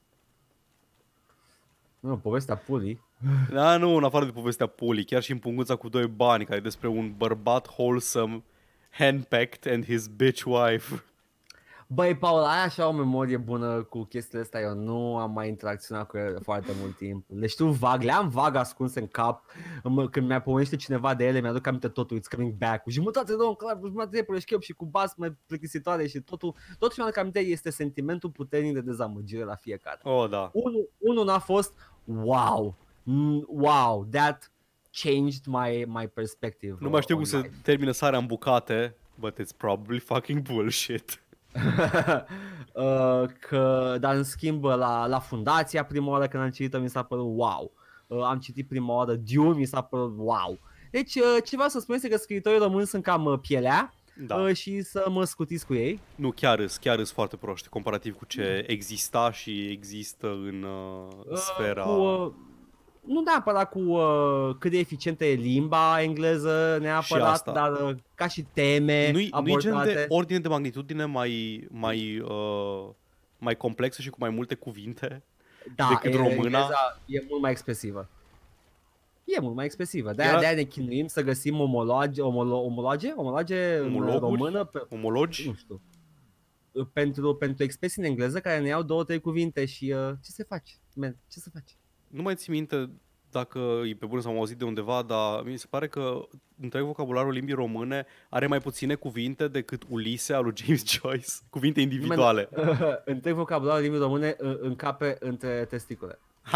Nu, povestea pulii. Da, nu, în afară de povestea pulii, chiar și în Punguța cu doi bani, care e despre un bărbat wholesome, handpicked and his bitch wife. Băi, Paul, ai așa o memorie bună cu chestiile astea, eu nu am mai interacționat cu ele foarte mult timp. Le știu vag, le-am vag ascuns în cap. Când mi-a pomenește cineva de ele, mi-aduc aminte totul, It's Coming Back, cu jumătate de om clar, cu jumătate de păreșchep și cu bas mai plictisitoare și totul ce mi-aduc aminte este sentimentul puternic de dezamăgire la fiecare. Oh, da. Unul n-a fost, wow, that changed my perspective. Nu mai știu cum se termină sarea în bucate, but it's probably fucking bullshit. Dar în schimb la Fundația prima oară când am citit-o mi s-a părut wow. Am citit prima oară Dune, mi s-a părut wow. Deci ce vreau să spun este că scriitorii români sunt cam pielea, da. Și să mă scutiți cu ei. Nu, chiar îs foarte proști comparativ cu ce exista și există în sfera... Nu neapărat cu cât de eficientă e limba engleză neapărat, dar ca și teme abordate. Nu-i gen de ordine de magnitudine mai complexă și cu mai multe cuvinte decât româna? Engleza e mult mai expresivă. E mult mai expresivă. De-aia ne chinuim să găsim omologe în română. Omologi? Nu știu. Pentru expresii în engleză care ne iau 2-3 cuvinte și ce se face? Ce se face? Nu mai țin minte dacă e pe bune sau am auzit de undeva, dar mi se pare că întreg vocabularul limbii române are mai puține cuvinte decât Ulise al lui James Joyce. Cuvinte individuale. Întreg vocabularul limbii române încape între testicule.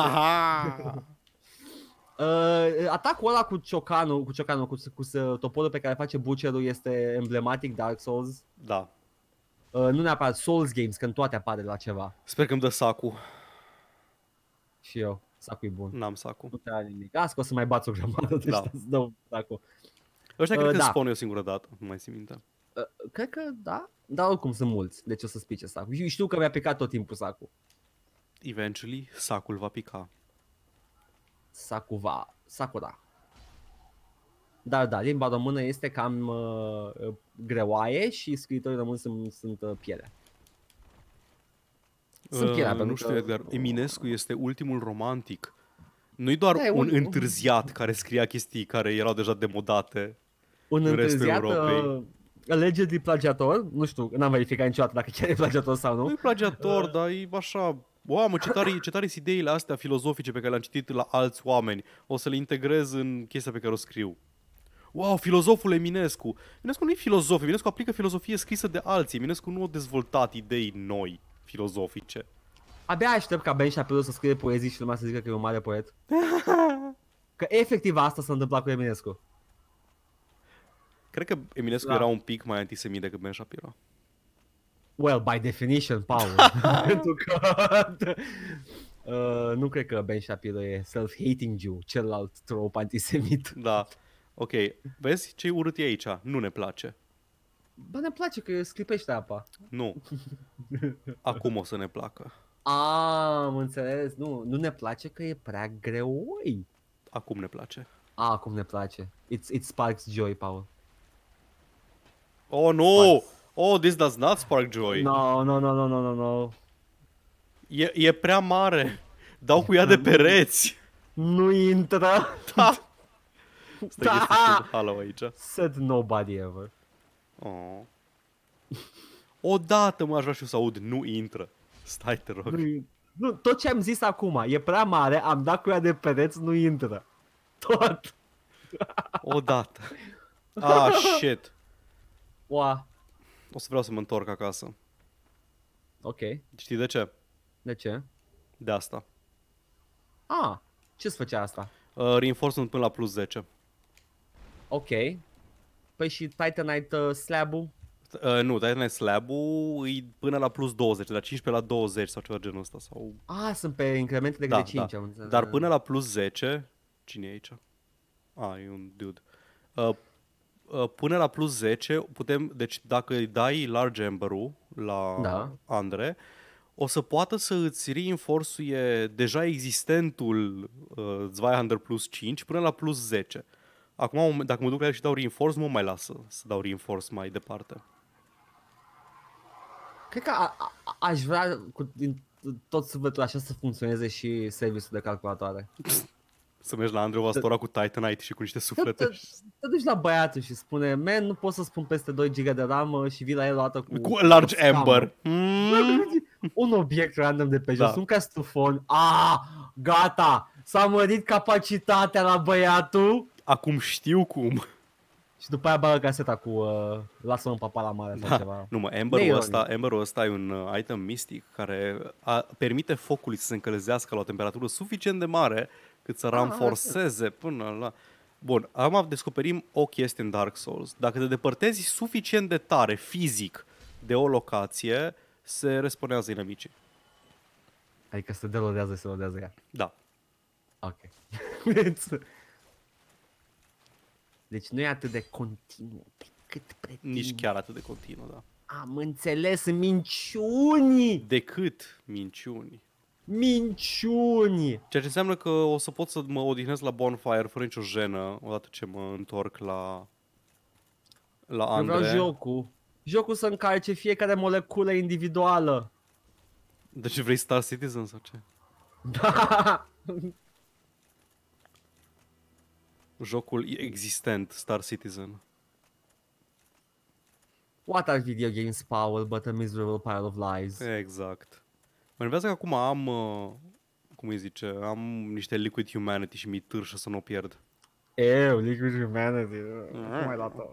Atacul ăla cu toporul pe care face Butcherul este emblematic Dark Souls. Da. Nu neapărat Souls Games, când toate apare la ceva. Sper că îmi dă sacul. Și eu. Sacul e bun. N-am sacul. Nu te-a nimic. Asta o să mai bați o grămadă, deci să dau sacul. Ăștia cred că spun eu singură dată, nu mai țin minte. Cred că da, dar oricum sunt mulți, deci o să spice sacul. Știu că mi-a picat tot timpul sacul. Eventually, sacul va pica. Sacul da. Dar da, limba română este cam greoaie și scriitorii români sunt pielea. Nu știu, Edgar, Eminescu este ultimul romantic. Nu-i doar un întârziat care scria chestii care erau deja demodate în restul Europei. Allegedly plagiator, nu știu, n-am verificat niciodată dacă chiar e plagiator sau nu. Nu e plagiator, dar e așa, mă, ce tare ideile astea filozofice pe care le-am citit la alți oameni. O să le integrez în chestia pe care o scriu. Wow, filozoful Eminescu. Eminescu nu e filozof, Eminescu aplică filozofie scrisă de alții. Eminescu nu a dezvoltat idei noi filozofice. Abia aștept ca Ben Shapiro să scrie poezii și lumea să zică că e un mare poet. Că efectiv asta s-a întâmplat cu Eminescu. Cred că Eminescu era un pic mai antisemit decât Ben Shapiro. Well, by definition, Paul. Pentru că nu cred că Ben Shapiro e self-hating Jew, celălalt trope antisemit. Da. Ok, vezi ce urât e aici? Nu ne place. Bă, ne place că sclipește apa. Nu. Acum o să ne placă. Am înțeles. Nu ne place că e prea greoi. Acum ne place. Acum ne place. It sparks joy, Paul. Oh, no! Oh, this does not spark joy. No. E prea mare. Dau cu ea de pereți. Nu intră. Da. Stai halo aici. Said nobody ever. Oh. Odată aș vrea și eu să aud, nu intră. Stai, te rog. Nu, tot ce am zis acum, e prea mare, am dat cu ea de pereți, nu intră. Tot. Odată. Ah, shit. Ua. O să vreau să mă întorc acasă. Ok. Știi de ce? De ce? De asta. Ce-ți făcea asta? Reinforcement până la plus 10. Ok. Păi și Titanite slab-ul? Nu, Titanite slab-ul e până la plus 20, de la 15 la 20 sau ceva genul ăsta. Sau... sunt pe incremente de 5. Da. Dar până la plus 10... Cine e aici? E un dude. Până la plus 10 putem... Deci dacă îi dai Large Ember-ul la Andre, o să poată să îți reinforțuie deja existentul Zweihander plus 5 până la plus 10. Acum, dacă mă duc la el și dau reinforce, nu mai lasă să dau reinforce mai departe. Cred că aș vrea din tot sufletul așa să funcționeze și serviciul de calculatoare. Să mergi la Andreu Vastora cu Titanite și cu niște suflete. Te duci la băiatul și spune, man, nu pot să spun peste 2 GB de RAM și vii la el o dată Cu large amber. Un obiect random de pe jos, Da. un castufon. Gata! S-a mărit capacitatea la băiatul. Acum știu cum. Și după aia bagă caseta cu lasă-mă în papa la mare sau ceva. Nu mă, Amberul ăsta e un item mistic care permite focului să se încălzească la o temperatură suficient de mare cât să ranforceze până la... Bun, acum descoperim o chestie în Dark Souls. Dacă te depărtezi suficient de tare, fizic, de o locație, se respawnează inamicii. Adică se delodează, se lodează ea. Da. Ok. Deci nu e atât de continuu pe cât pretind. Nici chiar atât de continuu, da. Am înțeles, minciuni! Decât minciuni. Minciuni! Ceea ce înseamnă că o să pot să mă odihnesc la bonfire fără nicio jenă odată ce mă întorc la Andre. Vreau jocul să încarce fiecare moleculă individuală. Deci vrei Star Citizen sau ce? Da! Jocul existent, Star Citizen. What are video games, Paul, but a miserable pile of lies? Exact. Mă nervează că acum am, cum îi zice, am niște Liquid Humanity și mi-i târșă să nu o pierd. Liquid Humanity. Cum ai dat-o?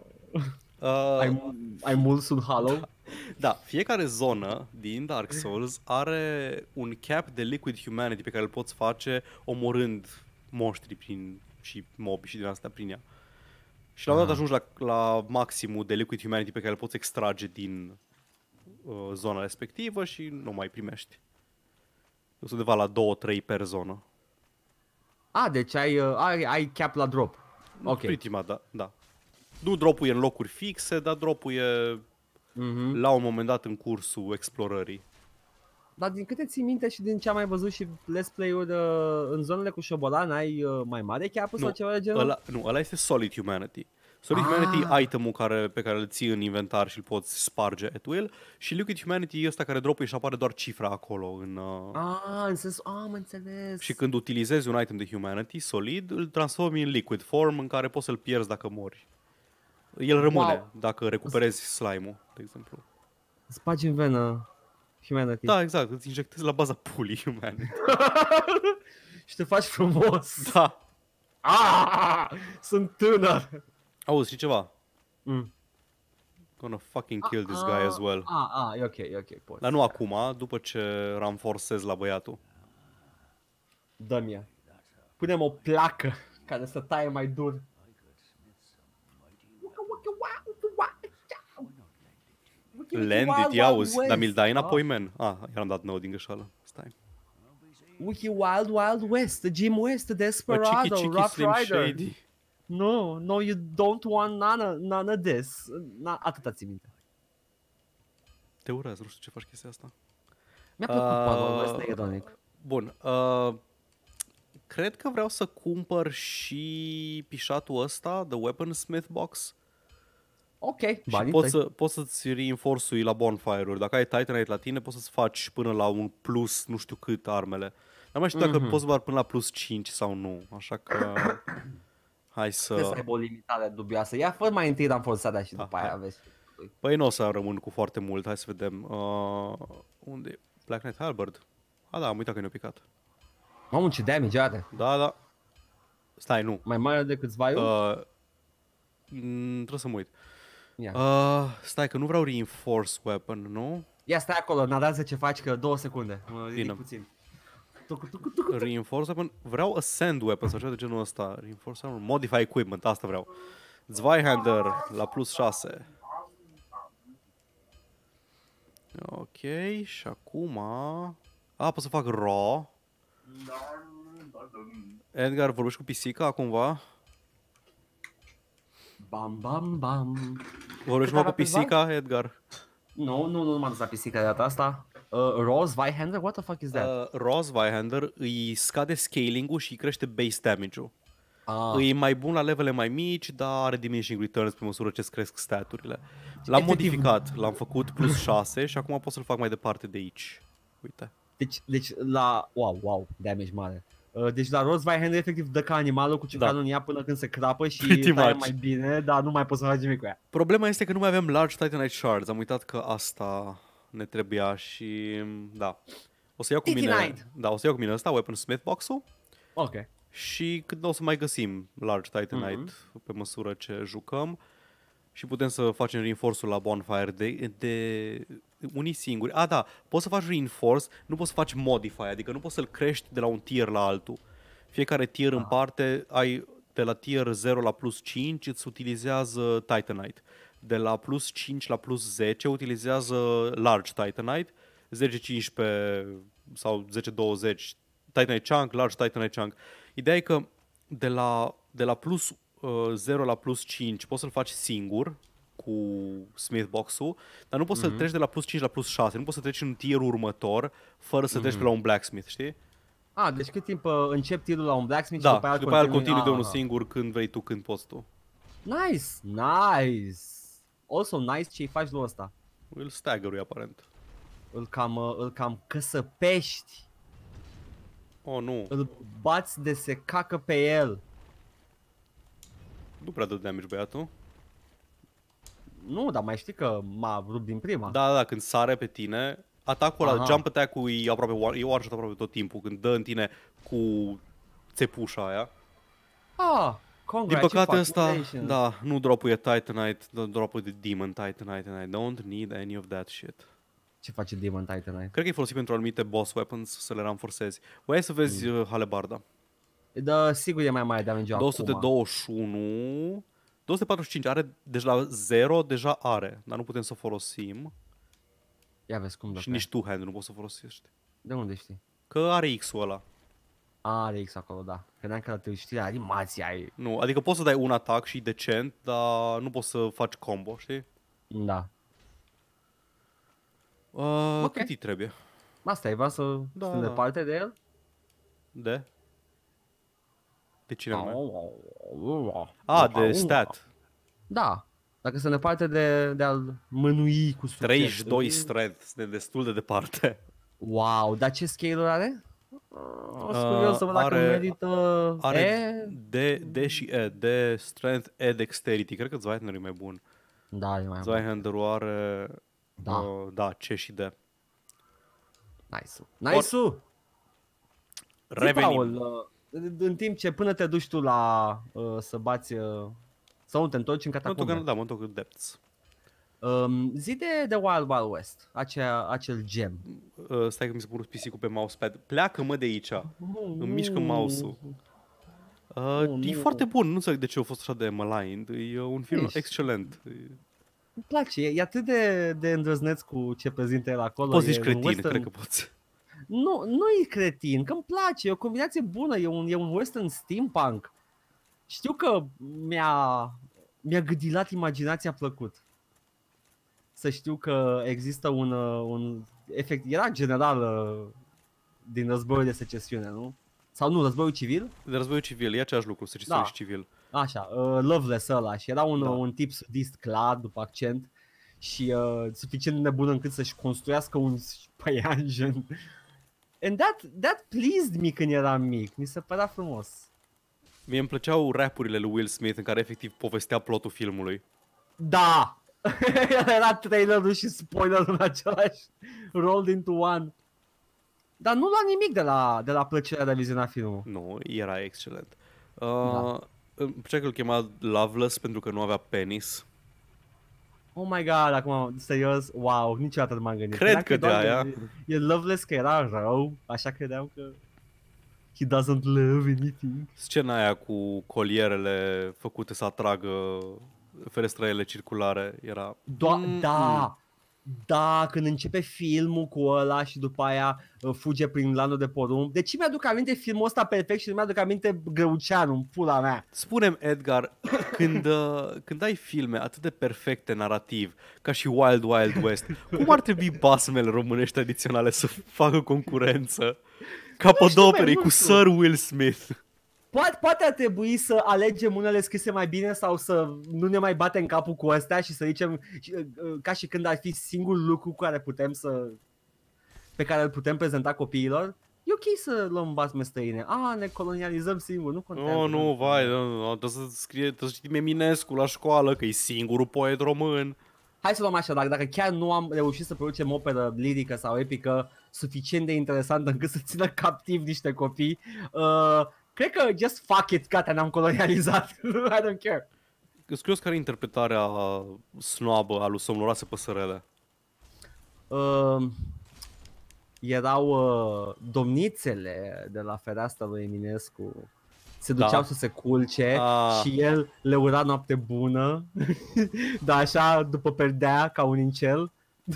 Ai mulsul Hollow? Da, fiecare zonă din Dark Souls are un cap de Liquid Humanity pe care îl poți face omorând monștri și mobi și din astea prin ea. Și la un dat ajungi la maximul de Liquid Humanity pe care îl poți extrage din zona respectivă și nu mai primești. Sunt undeva la 2-3 per zonă. Deci ai cap la drop. Ok. Ultima, da. Nu dropul e în locuri fixe, dar dropul e la un moment dat în cursul explorării. Dar din câte ții minte și din ce am mai văzut și let's play-uri în zonele cu șobolan, ai mai mare cap sau ceva de genul? Ăla este Solid Humanity. Solid Humanity e itemul pe care îl ții în inventar și îl poți sparge at will. Și Liquid Humanity e ăsta care dropă și apare doar cifra acolo. În sensul, am înțeles. Și când utilizezi un item de Humanity solid, îl transformi în Liquid Form în care poți să-l pierzi dacă mori. El rămâne dacă recuperezi slime-ul, de exemplu. Îți bagi în venă Humanity. Da, exact, îți injectezi la baza pulii Humanity. Și te faci frumos. Da. Sunt tânăr. Auzi, și ceva? Gonna fucking kill this guy as well. E ok, poți. Dar nu acum, după ce ranforcez la băiatul. Dă-mi ea. Punem o placă care să taie mai dur. Landit, auzi, dar mi-l dai înapoi, man. I-am dat nou din greșeală. Stai. Wiki Wild Wild West, Jim West, Desperado, Rough Rider. Shady. No, you don't want none of this. Atâta ții minte. Te urez, nu știu ce faci chestia asta. Mi-a plăcut Wild West, ironic. Bun, cred că vreau să cumpăr și pișatul ăsta, The Weaponsmith Box. Ok, și poți să-ți reinforce-ui la bonfire-uri. Dacă ai Titanite la tine, poți să-ți faci până la un plus nu știu cât armele. Dar mai știu dacă poți doar până la plus 5 sau nu. Așa că hai să... Trebuie să aibă o limitare dubioasă. Ia fă mai întâi ranforsarea și după aia vezi. Păi nu o să rămân cu foarte mult. Hai să vedem. Unde e? Black Knight Halberd? Da, am uitat că ne-a picat. Mamă, ce damage are. Da. Stai, nu. Mai mare decât zvaiul? Trebuie să mă uit. Stai că nu vreau reinforce weapon, nu? Ia stai acolo, nadează ce faci, că 2 secunde. Mă ridic puțin. Reinforce weapon, vreau ascend weapon sau ceva de genul ăsta. Reinforce armor, modify equipment, asta vreau. Zweihander la plus 6. Ok, și acum... pot să fac raw. Edgar, vorbești cu pisica cumva? Bam. Vorbești cu pisica, Edgar? Nu m-am dus la pisica de data asta. Raw Zweihander? What the fuck is that? Raw Zweihander îi scade scaling-ul și îi crește base damage-ul. E mai bun la levele mai mici, dar are diminishing returns pe măsură ce cresc staturile. L-am modificat, l-am făcut plus 6 și acum pot să-l fac mai departe de aici. Uite. Deci la... Wow, damage mare. Deci la rost vai hand efectiv dă ca animalul cu ciocanul în ea până când se crapă și Pretty taie much. mai bine, dar nu mai poți să faci nimic cu ea. Problema este că nu mai avem large Titanite shards. Am uitat că asta ne trebuia și da. O să iau cu mine. Titanite. Da, o să iau cu mine ăsta, Weaponsmith box-ul. Ok. Și când o să mai găsim large Titanite pe măsură ce jucăm și putem să facem reinforce-ul la bonfire de unii singuri. Da, poți să faci reinforce, nu poți să faci modify, adică nu poți să-l crești de la un tier la altul. Fiecare tier în parte, ai de la tier 0 la plus 5 îți utilizează Titanite. De la plus 5 la plus 10 utilizează large Titanite, 10-15 sau 10-20 Titanite chunk, large Titanite chunk. Ideea e că de la plus 0 la plus 5 poți să-l faci singur cu Smith Box-ul, dar nu poți să treci de la plus 5 la plus 6, nu poți să treci în tierul următor fără să treci pe la un blacksmith, știi? Deci cât timp încep tirul la un blacksmith și Da, după aia îl continui de unul singur când vrei tu, când poți tu. Nice! Also nice ce-i faci lui ăsta. Îl stagger-ui aparent. Îl cam căsăpești. Oh, nu. Îl bați de se cacă pe el. Nu prea dă damage băiatul. Nu, dar mai știi că m-a rupt din prima. Da, când sare pe tine, atacul ăla, jump attack-ul e aproape one-shot aproape tot timpul, când dă în tine cu țepușa aia. Congrats, din păcate ăsta, da, nu drop-ul Titanite, drop-ul de Demon Titanite and I don't need any of that shit. Ce face Demon Titanite? Cred că e folosit pentru anumite boss weapons să le ranforcezi. Voiai să vezi halebarda. Da, sigur e mai mare damage 221, 245 are, deci la 0 deja are, dar nu putem să o folosim. Ia vezi cum dă. Și nici two-hand nu poți să folosești. De unde știi? Că are X-ul ăla. Are X acolo, da. Credeam că te știi animația ai. Nu, adică poți să dai un atac și decent, dar nu poți să faci combo, știi? Da. Cât îi trebuie? Asta e, vreau să stăm departe de el? De cine de stat. Da. Dacă sunt departe de a-l mânui cu succes. 32 strength, sunt destul de departe. Wow, dar ce scale-uri are? Curios să văd dacă merită are D și E, D, strength, E, dexterity. Cred că Zweihänder e mai bun. Da, e mai bun. Zweihänder are C și D. Nice-ul! Revenim. În timp ce până te duci tu la să bați sau nu te întorci în catacombe. Mă întorc în depths. Zi de Wild Wild West, acel gem. Stai că mi se pune pisicul pe mousepad. Pleacă-mă de aici. Îmi mișcă mouse-ul. E foarte bun, nu înțeleg de ce a fost așa de maligned. E un film excelent. Îmi place, e atât de îndrăzneț cu ce prezintă el acolo. Poți zici cretin, cred că poți. Nu e cretin, că îmi place, e o combinație bună, e un western steampunk. Știu că mi-a gâdilat imaginația plăcut. Să știu că există un efect, era general din războiul de secesiune, nu? Sau nu, războiul civil? De războiul civil, e același lucru, secesiune și civil. Așa, Loveless ăla și era un tip sudist clar, după accent și suficient de nebun încât să-și construiască un păianjen. And that pleased me când eram mic, mi se părea frumos. Mie îmi plăceau rap-urile lui Will Smith în care efectiv povestea plotul filmului. Da! Era trailerul și spoilerul în același rolled into one. Dar nu lua nimic de la plăcerea de a viziona filmul. Nu, era excelent. Cred că îl chema Loveless pentru că nu avea penis. Oh my god, acum, serios, wow, niciodată nu m-am gândit. Cred că de aia. E Loveless că era rău, așa credeam că he doesn't love anything. Scena aia cu colierele făcute să atragă ferestrele circulare era... Da, când începe filmul cu ăla și după aia fuge prin lanul de porumb. De ce mi-aduc aminte filmul ăsta perfect și nu mi-aduc aminte Greuceanu, în pula mea? Spune-mi, Edgar, când ai filme atât de perfecte narrativ, ca și Wild Wild West, cum ar trebui basmele românești tradiționale să facă concurență capodoperei cu Sir Will Smith? Poate ar trebui să alegem unele scrise mai bine sau să nu ne mai batem capul cu astea și să zicem ca și când ar fi singurul lucru pe care îl putem prezenta copiilor. E ok să luăm basme străine. Ne colonializăm singur, nu contează. Nu, vai, trebuie să scrie, trebuie să citim Eminescu la școală, că e singurul poet român. Hai să luăm așa, dacă chiar nu am reușit să producem operă lirică sau epică suficient de interesantă încât să țină captiv niște copii, cred că just fuck it, gata, ne-am colonializat. I don't care. Sunt curios care e interpretarea snoabă a lui Somnoroase Păsărele. Erau domnițele de la fereastra lui Eminescu. Se duceau să se culce și el le ura noapte bună, dar așa după perdea ca un incel.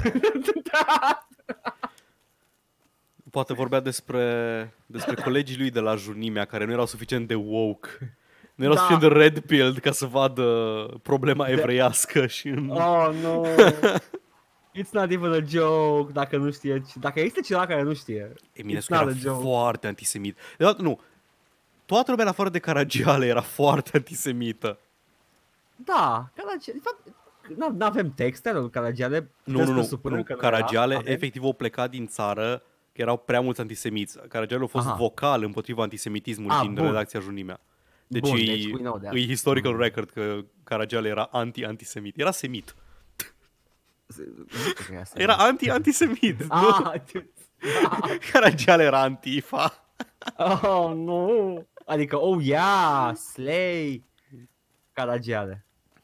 Poate vorbea despre colegii lui de la Junimea, care nu erau suficient de woke. Nu erau suficient de red-pilled ca să vadă problema evreiască și Oh, no! It's not even a joke, dacă nu știe. Dacă există cineva care nu știe. Eminescu era foarte antisemit. De fapt, nu. Toată lumea, în afară de Caragiale, era foarte antisemită. Da, Caragiale. De fapt, nu avem texte lui Caragiale. Nu. Caragiale efectiv au plecat din țară, că erau prea mulți antisemiți. Caragiale a fost vocal împotriva antisemitismului din redacția Junimea. Deci e historical record că Caragiale era anti-antisemit. Era semit. Era anti-antisemit. Caragiale era antifa. Oh, nu. Adică, oh yeah, slay. Caragiale.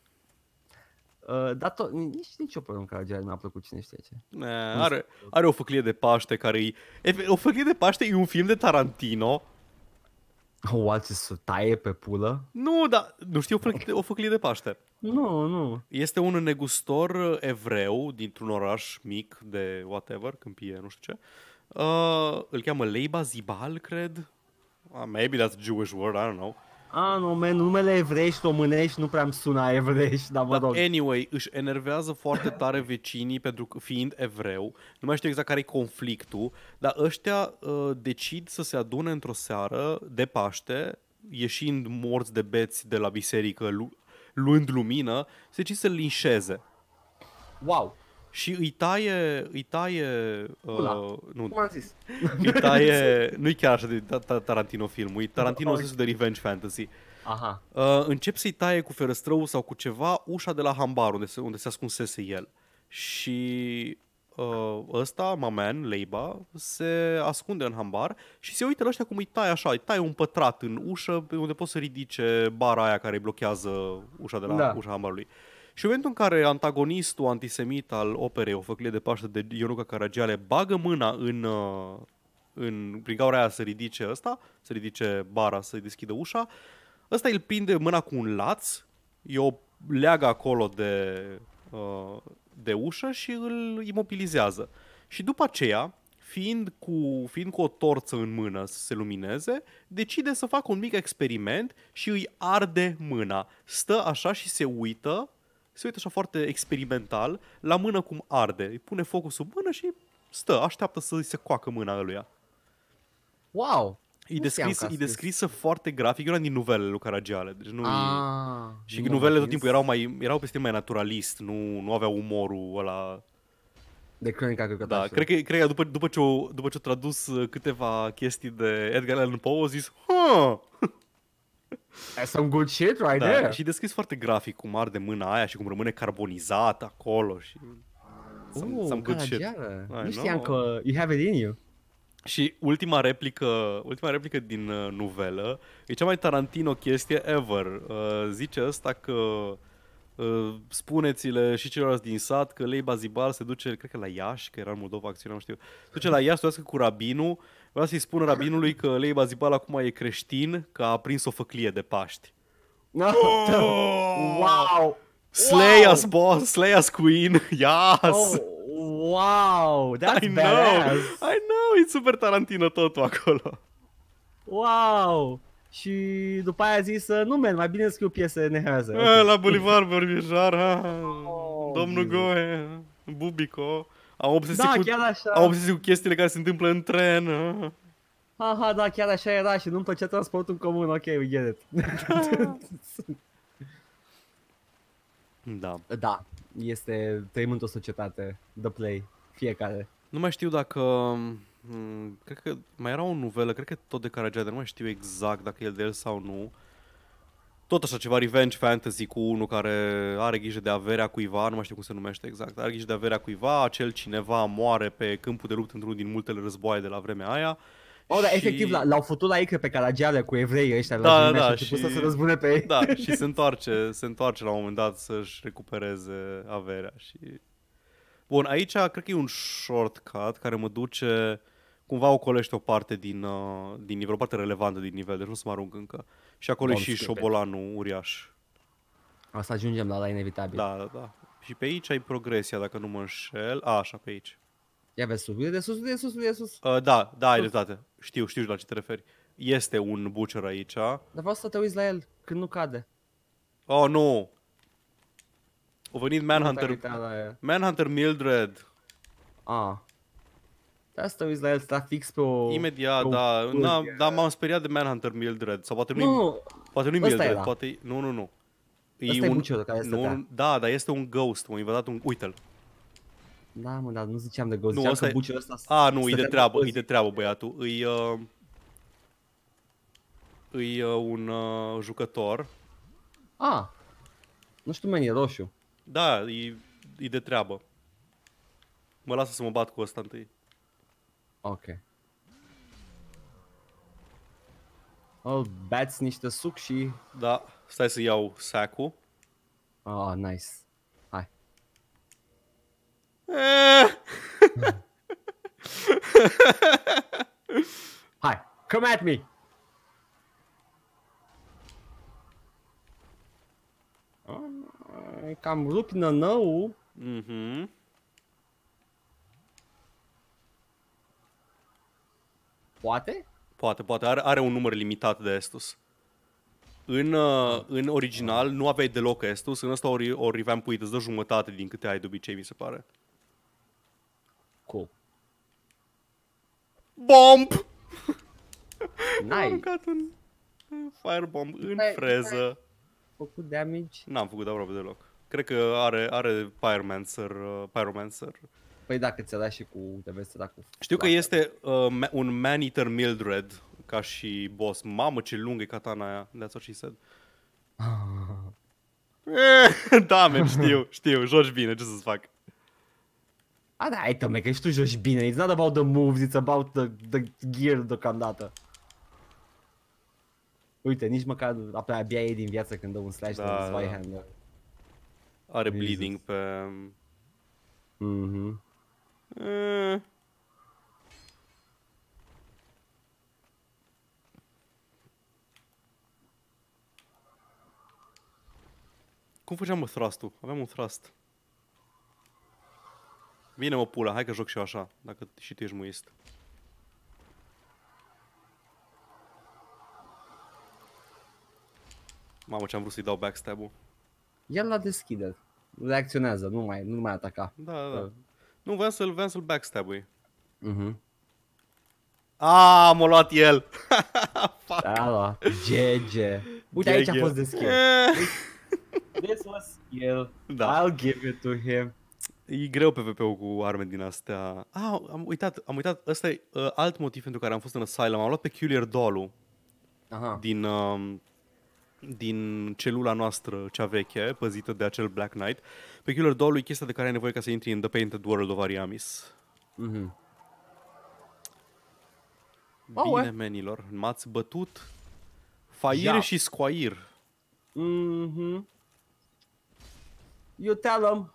Dar nici o problemă Caragiale mi-a plăcut, cine știe ce. Are o făclie de Paște care e... O făclie de Paște e un film de Tarantino. Alții să taie pe pulă? Nu, dar nu știu o făclie de Paște. Nu. Este un negustor evreu dintr-un oraș mic de whatever, Câmpie, nu știu ce. Îl cheamă Leiba Zibal, cred. Maybe that's a Jewish word, I don't know. Nu, man, numele evreiești românești nu prea-mi suna evreiești, dar mă rog. Anyway, își enervează foarte tare vecinii pentru că fiind evreu. Nu mai știu exact care e conflictul, dar ăștia decid să se adune într-o seară de Paște, ieșind morți de beți de la biserică, luând lumină, se decid să-l linșeze. Wow! Și îi taie nu, cum am zis? Îi taie, nu-i chiar așa de Tarantino filmul, e Tarantino sensul de revenge fantasy. Aha. Încep să-i taie cu ferăstrăul sau cu ceva ușa de la hambar unde se ascunsese el. Și ăsta, Maman, Leiba, se ascunde în hambar și se uită la ăștia cum îi taie așa, îi taie un pătrat în ușă unde poți să ridice bara aia care blochează ușa de la ușa hambarului. Și în momentul în care antagonistul antisemit al operei O făclie de Paște de Ionuca Caragiale bagă mâna prin gaura aia să ridice bara, să deschidă ușa, ăsta îl prinde mâna cu un laț, o leagă acolo de ușă și îl imobilizează. Și după aceea, fiind cu o torță în mână să se lumineze, decide să facă un mic experiment și îi arde mâna. Stă așa și se uită așa foarte experimental la mână cum arde. Îi pune focul sub mână și stă, așteaptă să îi se coacă mâna ăluia. Wow! E descrisă foarte grafic, una din novelele lui Caragiale. Deci și novelele tot timpul erau pe stil mai naturalist, nu aveau umorul ăla. De Cronica Căcătașilor. Da, cred că după ce a tradus câteva chestii de Edgar Allan Poe, a zis, That's some good shit right there. Și descris foarte grafic cum arde mâna aia și cum rămâne carbonizat acolo și some good shit. Nu știam că you have it in you. Și ultima replică din novelă e cea mai Tarantino chestie ever. Zice ăsta că spuneți-le și celorlalți din sat că Leiba Zibal se duce, cred că la Iași, că era în Moldova acțiunea, nu știu. Se duce la Iași, se cu rabinul. Vreau să-i spun rabinului că Leiba Zibal acum e creștin, că a prins o făclie de Paști. Wow! Slay us, boss! Slay us, queen! Yes! Wow! That's badass! I know! E super Tarantino totul acolo. Wow! Și după aia a zis, nu, man, mai bine scriu piese nehează. La Boulevard Vorbijar, domnul Goe, Bubico. Am obsesit cu chestiile care se întâmplă în tren. Da, chiar așa era și nu-mi plăcea transportul în comun. Ok, we get it. Da. Trăim într-o societate, The Play, fiecare. Nu mai știu dacă Cred că mai era o novelă, cred că tot de Karagiale, nu mai știu exact dacă e de el sau nu. Tot așa ceva revenge fantasy cu unul care are grijă de averea cuiva, nu mai știu cum se numește exact. Are grijă de averea cuiva, acel cineva moare pe câmpul de luptă într-unul din multele războaie de la vremea aia. Oh, dar și... efectiv l-au făcut la Icre pe Caragiale cu evreii ăștia Da, la da, și să se răzbune pe ei. Da, și se întoarce la un moment dat să-și recupereze averea și... Bun, aici cred că e un shortcut care mă duce... Cumva ocolește o parte din nivel, o parte relevantă din nivel, deci nu să mă arunc încă. Și acolo e și șobolanul uriaș. O să ajungem la inevitabil. Da, da, da. Și pe aici ai progresia, dacă nu mă înșel. A, așa, pe aici. Ia vezi sus, de sus, de sus, de sus. Da, da, ai dreptate. Știu la ce te referi. Este un butcher aici. Dar vreau să te uiți la el când nu cade. Oh, nu! A venit Manhunter. Manhunter Mildred. Ah. Da, să te uiți la el, sta fix pe o... Imediat, da. Da, m-am speriat de Manhunter Mildred. Sau poate nu-i... Poate nu-i Mildred, poate... Nu. Ăsta e butcherul care stătea. Da, dar este un ghost, m-a invadat un... Uite-l. Da, mă, dar nu ziceam de ghost, ziceam că butcherul ăsta... A, nu, e de treabă băiatul. E un jucător. Ah, nu știu, man, e roșu. Da, e de treabă. Mă lasă să mă bat cu ăsta întâi. Ok. Oh, bați niște suc și... Da, stai să iau sac-ul. Ah, nice. Hai. Hai, come at me! Cam rup nănău. Mhm. Poate? Poate. Are un număr limitat de Estus. În original nu aveai deloc Estus, în ăsta o revamp-uit, îți dă jumătate din câte ai de obicei, mi se pare. Cool. Bomb! Nice. Am aruncat un firebomb în freză. Făcut damage? N-am făcut aproape deloc. Cred că are Pyromancer. Păi dacă ți-a dat și cu... Trebuie să da cu... Știu că este un Man-Eater Mildred ca și boss. Mamă, ce lungă e katana aia. That's what she said. Da, man, știu. Joci bine, ce să-ți fac? Da, hai tăme, că și tu joci bine. It's not about the moves, it's about the gear deocamdată. Uite, nici măcar abia e din viață când dă un slash de Zweihander. Are bleeding pe... Mhm. Cum făceam mă thrust-ul? Aveam un thrust. Bine mă pula, hai că joc și eu așa, dacă și tu ești muist. Mamă, ce-am vrut să-i dau backstab-ul. El la deschide. Reacționează, nu mai ataca. Da. Nu, voiam să-l backstab-ui. Mhm. M-a luat el! Da, GG. Uite, aici a fost de skill. This was skill. Da. I'll give it to him. E greu PvP-ul cu arme din astea. Am uitat. Ăsta e alt motiv pentru care am fost în Asylum. Am luat Peculiar Doll-ul din celula noastră cea veche, păzită de acel Black Knight. Peculiar Doll-ul e chestia de care ai nevoie ca să intri în The Painted World of Ariamis. Mhm. Bine, menilor. M-ați bătut Fair și Squire. Mhm. You tell him.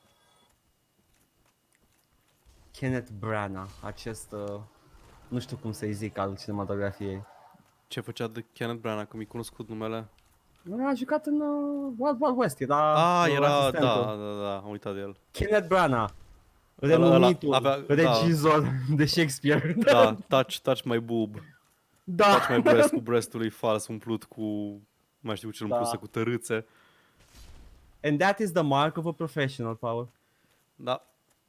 Kenneth Branagh, acest, nu știu cum să-i zic al cinematografiei. Ce făcea de Kenneth Branagh, că mi-i cunoscut numele? A jucat în Wild Wild West, era da, am uitat de el. Kenneth Branagh, renumitul regizor de Shakespeare. Da, touch my boob. Da. Touch my breast, cu breastul lui fals umplut cu, nu mai știu ce umpluse, cu tărâțe. And that is the mark of a professional, Paul. Da.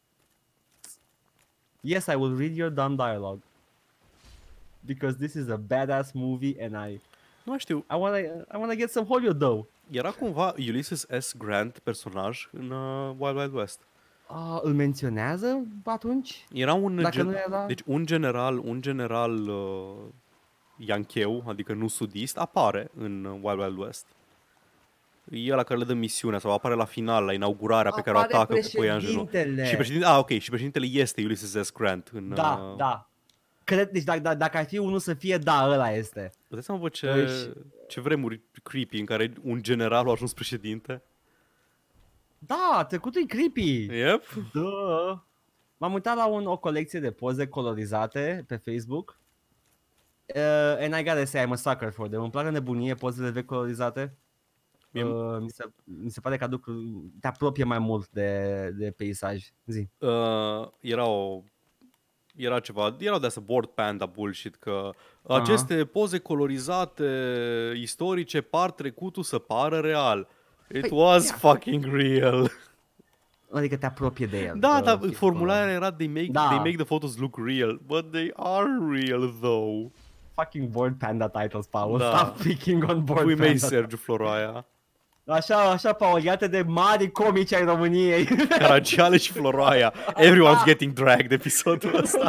Yes, I will read your dumb dialogue. Because this is a badass movie and nu știu. I wanna get some Hollywood dough. Era cumva Ulysses S. Grant personaj în Wild Wild West. Îl menționează atunci? Era un Dacă nu era... Deci un general yancheu, adică nu sudist, apare în Wild Wild West. E ăla care le dă misiunea sau apare la final, la inaugurarea pe care o Apare atacă cu păia în genunchi. Și președintele, ok, și președintele este Ulysses S. Grant în... Da. Cred, deci dacă ar fi unul să fie, da, ăla este. Îți dai seama, bă, ce vremuri creepy în care un general a ajuns președinte? Da, trecutul e creepy. Yep. Da. M-am uitat la o colecție de poze colorizate pe Facebook. And I gotta say I'm a sucker for them. Îmi plac nebunie pozele vechi colorizate. Mi se pare că te apropie mai mult de peisaj. Zi. Era de asta board panda bullshit că aceste poze colorizate istorice par trecutul să pară real. It was fucking real. Adică te apropie de el. Da, dar formularea era they make the photos look real, but they are real though. Fucking board panda titles, Paul. Da. Stop picking on board panda. Mei Sergiu Floroaia. Așa, Paul, iată de mari comici ai României. Caragiale și Floroaia. Everyone's getting dragged episodul ăsta.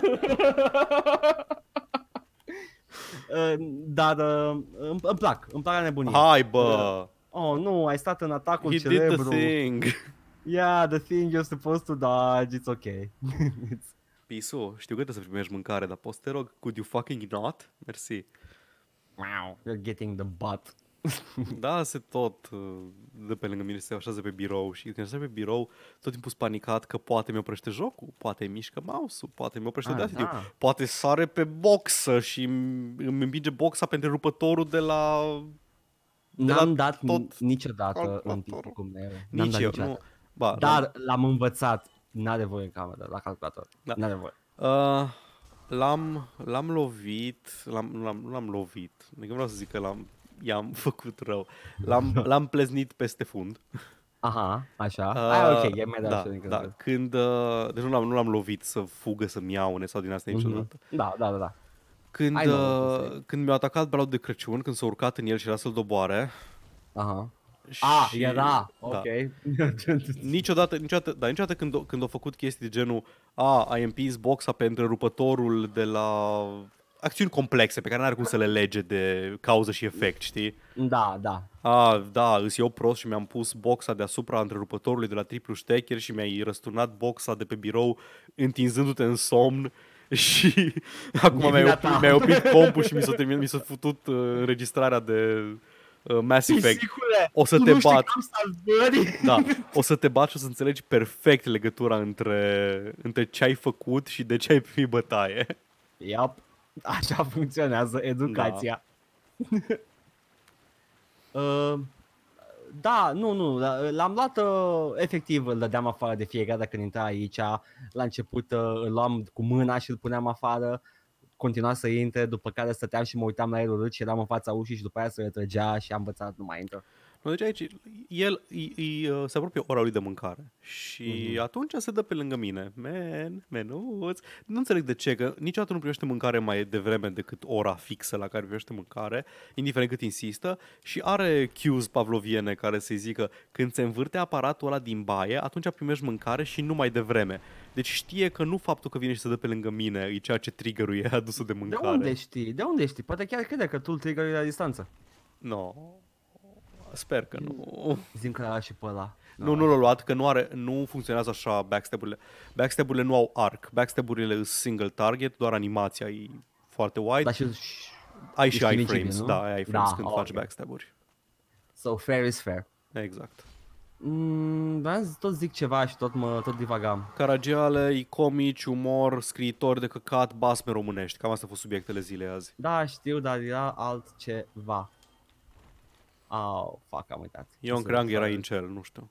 Dar îmi plac la nebunie. Hai, bă. Oh, nu, ai stat în atacul celebru. He did the thing. Yeah, the thing you're supposed to dodge, it's okay. Pisu, știu că trebuie să primești mâncare, dar poți te rog, could you fucking not? Mersi. Wow, you're getting the butt. Da, se tot de pe lângă mine, se așează pe birou și când se pe birou, tot timpul sunt panicat că poate mi oprește jocul, poate mișcă mouse-ul, poate mi oprește de poate sare pe boxă și îmi împinge boxa pe întrerupătorul de la... N-am dat niciodată în timpul cu meu. Nici eu, nu. Ba, dar l-am învățat, n-are voie în cameră, la calculator, n-are voie. L-am lovit, adică vreau să zic că i-am făcut rău. L-am pleznit peste fund. Aha, așa. Ok, e mai da. Deci nu l-am lovit să fugă, să miaune sau din asta niciodată. Da. Când mi-a atacat brau de Crăciun, când s-a urcat în el și era să-l doboare. Aha. Era, ok. Niciodată când a făcut chestii de genul ai împins boxa pe întrerupătorul de la acțiuni complexe pe care n-are cum să le lege de cauză și efect, știi? Da. Îs eu prost și mi-am pus boxa deasupra întrerupătorului de la triplu ștecher și mi-ai răsturnat boxa de pe birou întinzându-te în somn și acum mi-ai oprit compul și mi s-a futut înregistrarea de Mass Effect. O să te bat. Da, o să te bat și o să înțelegi perfect legătura între ce ai făcut și de ce ai primit bătaie. Yep. Așa funcționează educația. Da. Nu. L-am luat, efectiv, îl dădeam afară de fiecare dată când intra aici. La început îl luam cu mâna și îl puneam afară. Continua să intre, după care stăteam și mă uitam la el urât și eram în fața ușii și după aia se retrăgea și am învățat nu mai intră. Deci aici el se apropie ora lui de mâncare și atunci se dă pe lângă mine. Menuț. Nu înțeleg de ce, că niciodată nu primește mâncare mai devreme decât ora fixă la care primește mâncare, indiferent cât insistă, și are cues pavloviene care să-i zică când se învârte aparatul ăla din baie, atunci primești mâncare și nu mai devreme. Deci știe că nu faptul că vine și se dă pe lângă mine e ceea ce trigger-ul e adusă de mâncare. De unde știi? Poate chiar crede că tu trigger la distanță. No. Sper că nu. Zim că era și pe ăla. Nu l-a luat, că nu funcționează așa backstab-urile. Backstab-urile nu au arc. Backstab-urile sunt single target, doar animația e foarte wide. Da, și ai și iframes, ai iframes când faci backstab-uri. So fair is fair. Exact. Tot zic ceva și tot divagam. Caragiale, comici, umor, scriitori de căcat, basme românești. Cam astea au fost subiectele zilei azi. Da, știu, dar era altceva. Fuck, am uitat. Eu cream că era Incel, nu știu.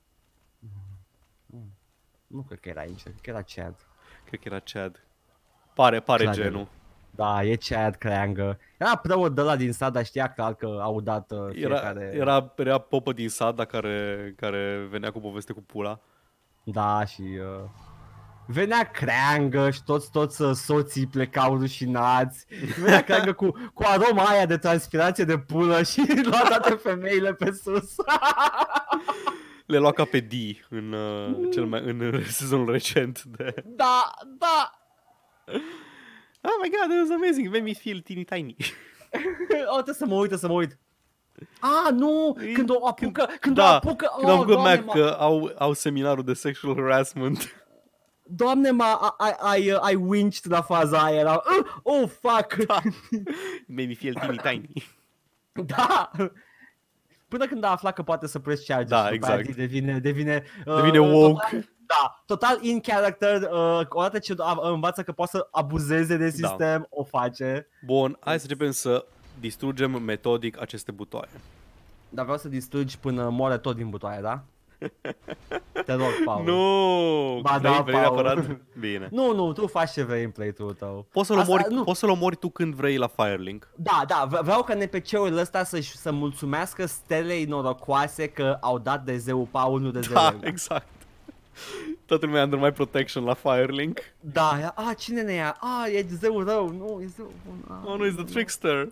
Nu cred că era Incel, cred că era Chad. Cred că era Chad. Pare genul. Da, e Chad Creangă. Era preot de ăla din sat, dar știa clar că au dat fiecare... Era popă din sat, dar care venea cu poveste cu pula. Da, și... venea Creangă și toți soții plecau rușinați. Venea Creangă cu aroma aia de transpirație de pulă și lua toate femeile pe sus. Le lua ca pe D în, în sezonul recent de... Da, da. Oh my god, that was amazing, it made me feel teeny tiny. Oh, trebuie să mă uit. Ah, nu! Când o apucă, când o Da, apucă, când au făcut Doamne, Mac că au seminarul de sexual harassment. Doamne, I winched la faza aia, era, oh, fuck! Da. Made me feel teeny tiny. Da! Până când a aflat că poate să press charge. Da, și exact. Devine woke. Total in character, odată ce învață că poate să abuzeze de sistem, o face. Bun, hai să începem să distrugem metodic aceste butoaie. Dar vreau să distrugi până moare tot din butoaie, da? Te rog, Paul. Nu! Ba da, vrei Paul. neapărat? Bine. Nu, tu faci ce vrei în playthrough-ul tău. Poți să-l omori tu când vrei la Firelink. Da, vreau ca NPC-ul ăsta să mulțumească stelei norocoase că au dat de zeu Paul, nu de zeu. Da, exact. Toată lumea under my protection la Firelink. Da, cine ne ia? E zeu rău, nu, e zeu bun. Oh, nu, it's the trickster.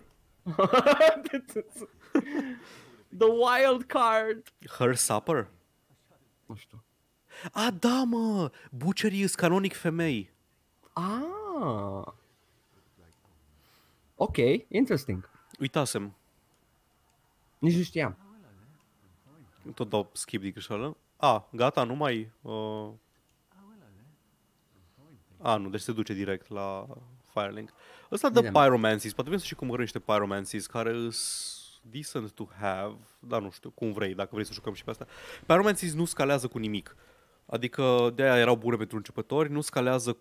The wild card. Her supper? Nu știu. Da, mă! Butcherii sunt canonic femei. Ok, interesting. Uitasem. Nici nu știam. Tot dau skip din greșeală. Gata, nu mai... nu, deci se duce direct la Firelink. Ăsta dă pyromancies, poate vrem să și cumpărăm niște pyromancies care sunt decent to have, dar nu știu, cum vrei, dacă vrei să jucăm și pe asta. Pyromancies nu scalează cu nimic. Adică de-aia erau bune pentru începători, nu scalează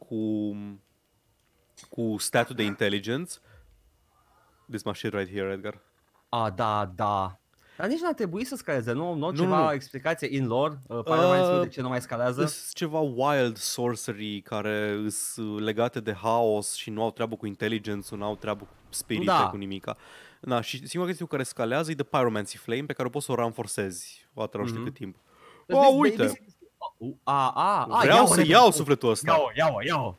cu statul de intelligence. This my shit right here, Edgar. Da. Dar nici n-ar trebui să scaleze, nu ceva explicație in lore, Pyromancies de ce nu mai scalează? Sunt ceva wild sorcery care sunt legate de haos și nu au treabă cu intelligence, nu au treabă cu spirite, cu nimica. Da, și singura chestie care scalează e de Pyromancy Flame pe care o poți să o ranforcezi o dată la nu știu cât timp. Uite! Vreau să iau sufletul ăsta. Ia-o.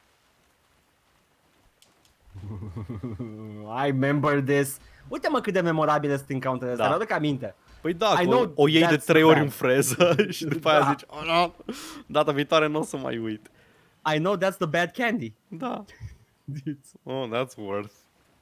I remember this. Uite-mă cât de memorabile sunt encounter-ele astea, mi-aduc aminte. Păi da, o iei de 3 ori în freză și după aia zici, data viitoare nu o să mai uit. I know that's the bad candy. Da. That's worth.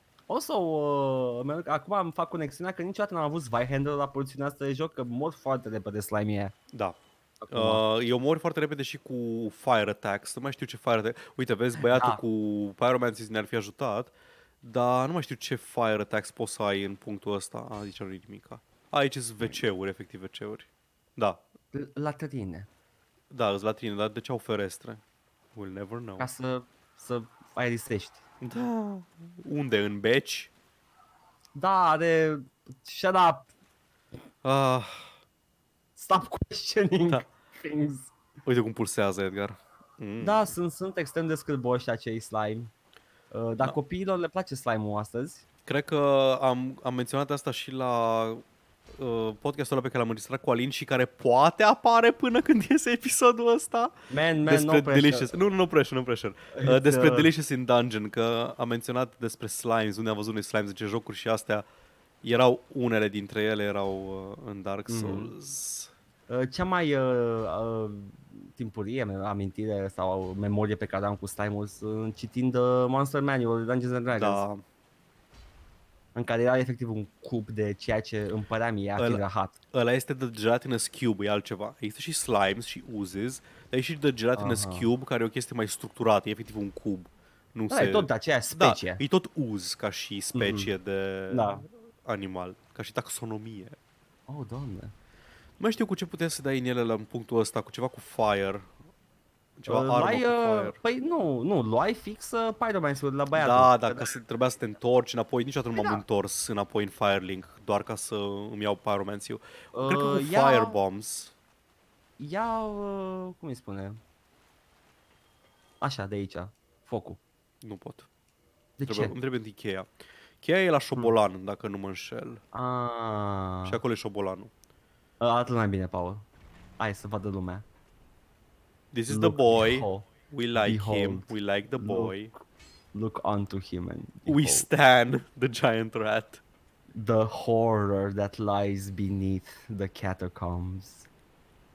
Acum îmi fac conexiunea că niciodată n-am avut Zweihander la porțiunea asta de joc, că mor foarte repede slime aia. Da. Eu mor foarte repede și cu fire attacks, nu mai știu ce fire attack. Uite, vezi, băiatul cu pyromancies ne-ar fi ajutat, dar nu mai știu ce fire attacks poți să ai în punctul ăsta. Zice nu-i nimica. Aici sunt WC-uri, efectiv WC-uri. Da. Latrine. Da, sunt latrine, dar de ce au ferestre? We'll never know. Ca să aerisești. Da. Unde? În beci? Da, are... Shut up! Stop questioning things. Uite cum pulsează, Edgar. Da, sunt extrem de scârboși acei slime. Dar copiilor le place slime-ul astăzi. Cred că am menționat asta și la podcastul ăla pe care l-am înregistrat cu Alin și care poate apare până când iese episodul ăsta. No pressure. No pressure. Despre Delicious in Dungeon, că am menționat despre slimes, unde am văzut unui slimes, zice jocuri și astea. Unele dintre ele erau în Dark Souls. Cea mai timpurie amintire sau memorie pe care am cu slime-ul citind Monster Manual, Dungeons and Dragons. Da. În care era efectiv un cub de ceea ce îmi părea mie a fi rahat. Ăla este The Gelatinous Cube, e altceva. Există și slimes și oozes, dar e și The Gelatinous Cube, care e o chestie mai structurată, e efectiv un cub. E tot de aceeași specie. Da, e tot ooze ca și specie de animal, ca și taxonomie. Oh, Doamne. Nu mai știu cu ce putem să dai în ele la punctul ăsta, cu ceva cu fire. Ceva armă cu fire. Păi nu, luai fix pyromancy-ul de la băiatul. Da, că trebuia să te întorci înapoi, niciodată nu m-am întors înapoi în Firelink, doar ca să îmi iau pyromancy-ul. Cred că cu firebombs. Cum îi spune? Așa, de aici, focul. Nu pot. De ce? Îmi trebuie întâi cheia. Cheia e la șobolan, dacă nu mă înșel. Și acolo e șobolanul. Arată mai bine, Paul. Hai să vadă lumea. This is the boy. We like him. We like the boy. Look onto him and we stan the giant rat. The horror that lies beneath the catacombs.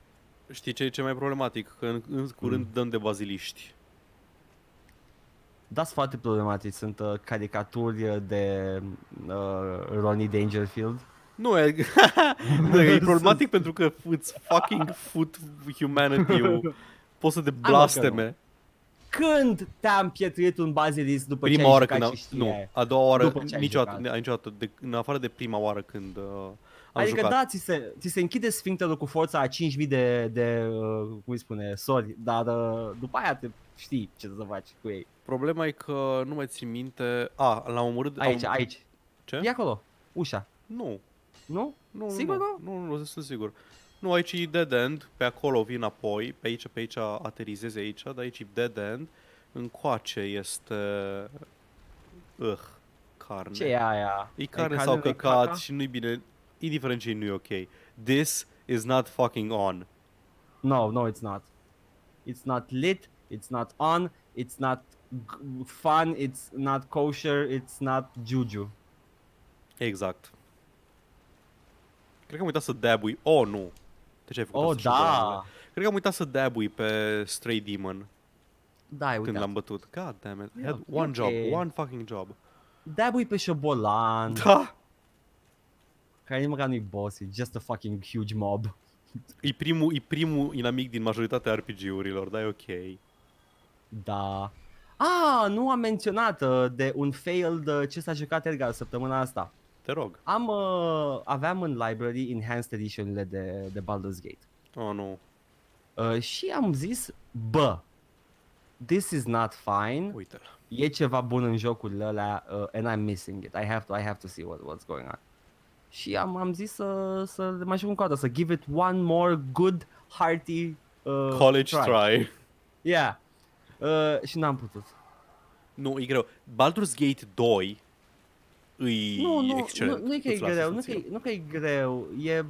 Știi ce e cel mai problematic? Că în curând dăm de baziliști. Da, sunt foarte problematici, sunt caricaturi de Ronnie Dangerfield. Nu, e, nu, e problematic pentru că îți fucking foot humanity-ul. Poți să te blasteme. Când te-am pietruit un bazilist după ce Prima ai oară jucat când și știai? nu, a doua oară, După ce ai niciodată, în afară de prima oară când am adică jucat. da, ți se închide sfincterul cu forța a 5000 de cum îi spune, sori, dar după aia te știi ce să faci cu ei. Problema e că nu mai țin minte. L-am omorât. Aici. Ce? E acolo, ușa. Nu. Nu? Nu, Sigur nu, sunt sigur. Nu, aici e dead end, pe acolo vin apoi, pe aici aterizezi aici, dar aici e dead end. Încoace este... carne. Ce e aia? E carne sau căcat și nu-i bine, indiferent ce nu e ok. This is not fucking on. No, it's not. It's not lit, it's not on, it's not fun, it's not kosher, it's not juju. Exact. Cred că am uitat să dabui. Oh, nu. De ce ai făcut asta? Da. Cred că am uitat să dabui pe Stray Demon. Da, ai când l-am bătut. God damn it. I had okay. one fucking job. Dabui pe șobolan. Da. Care nici măcar nu-i boss, e just a fucking huge mob. E primul inamic din majoritatea RPG-urilor, dar e ok. Da. Nu am menționat de un failed ce s-a jucat Edgar săptămâna asta. Te rog. Aveam în library enhanced edition-urile de Baldur's Gate. Oh, nu. Și am zis, this is not fine. Uite-l. E ceva bun în jocurile alea and I'm missing it. I have to see what's going on. Și am zis să mai joc încă o dată, să give it one more good hearty college try. Yeah. Și n-am putut. Nu, e greu. Baldur's Gate 2 e excelent. Nu e că e greu, nu că e greu.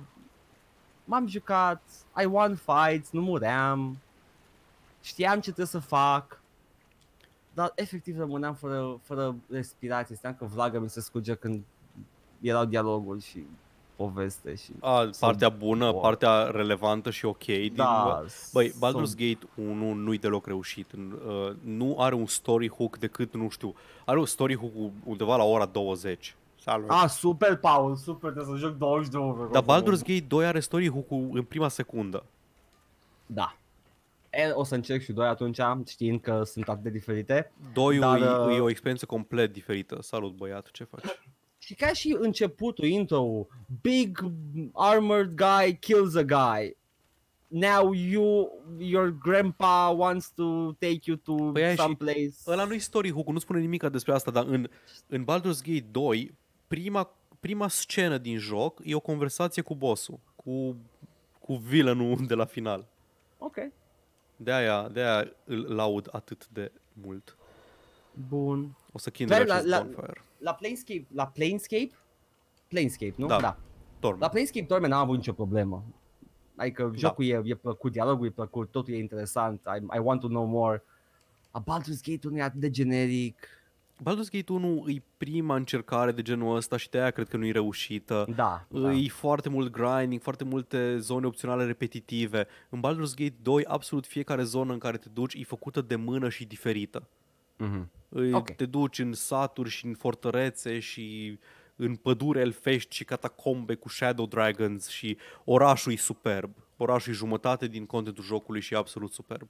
M-am jucat, I won fights, nu muream. Știam ce trebuie să fac. Dar efectiv rămâneam fără respirație. Știam că vlaga mi se scurge când erau dialogul și poveste și... Partea bună, partea relevantă și ok. Băi, Baldur's Gate 1 nu-i deloc reușit. Nu are un story hook decât, nu știu, are un story hook undeva la ora 20. Salut. Super, Paul, super, trebuie să joc 20 de ore. Dar Baldur's Gate 2 are story hook-ul în prima secundă. Da. O să încerc și 2 atunci, știind că sunt atât de diferite. 2 e o experiență complet diferită. Salut, băiat, ce faci? Și ca și începutul, intro, big armored guy kills a guy. Now your grandpa wants to take you to some place. Ăla nu-i story hook, nu spune nimic despre asta, dar în Baldur's Gate 2, prima scenă din joc e o conversație cu bossul, cu villainul de la final. Ok. De-aia îl laud atât de mult. Bun. O să kindle acest bonfire. La Planescape, nu? Da. La Planescape Torment n-am avut nicio problemă. Adică jocul e plăcut, dialogul e plăcut, totul e interesant, I want to know more. Baldur's Gate 1 e atât de generic. Baldur's Gate 1 e prima încercare de genul ăsta și de-aia cred că nu e reușită. Da. E foarte mult grinding, foarte multe zone opționale repetitive. În Baldur's Gate 2, absolut fiecare zonă în care te duci e făcută de mână și diferită. Te duci în saturi și în fortărețe și în pădure elfești și catacombe cu Shadow Dragons și orașul e superb. Orașul e jumătate din contentul jocului și e absolut superb.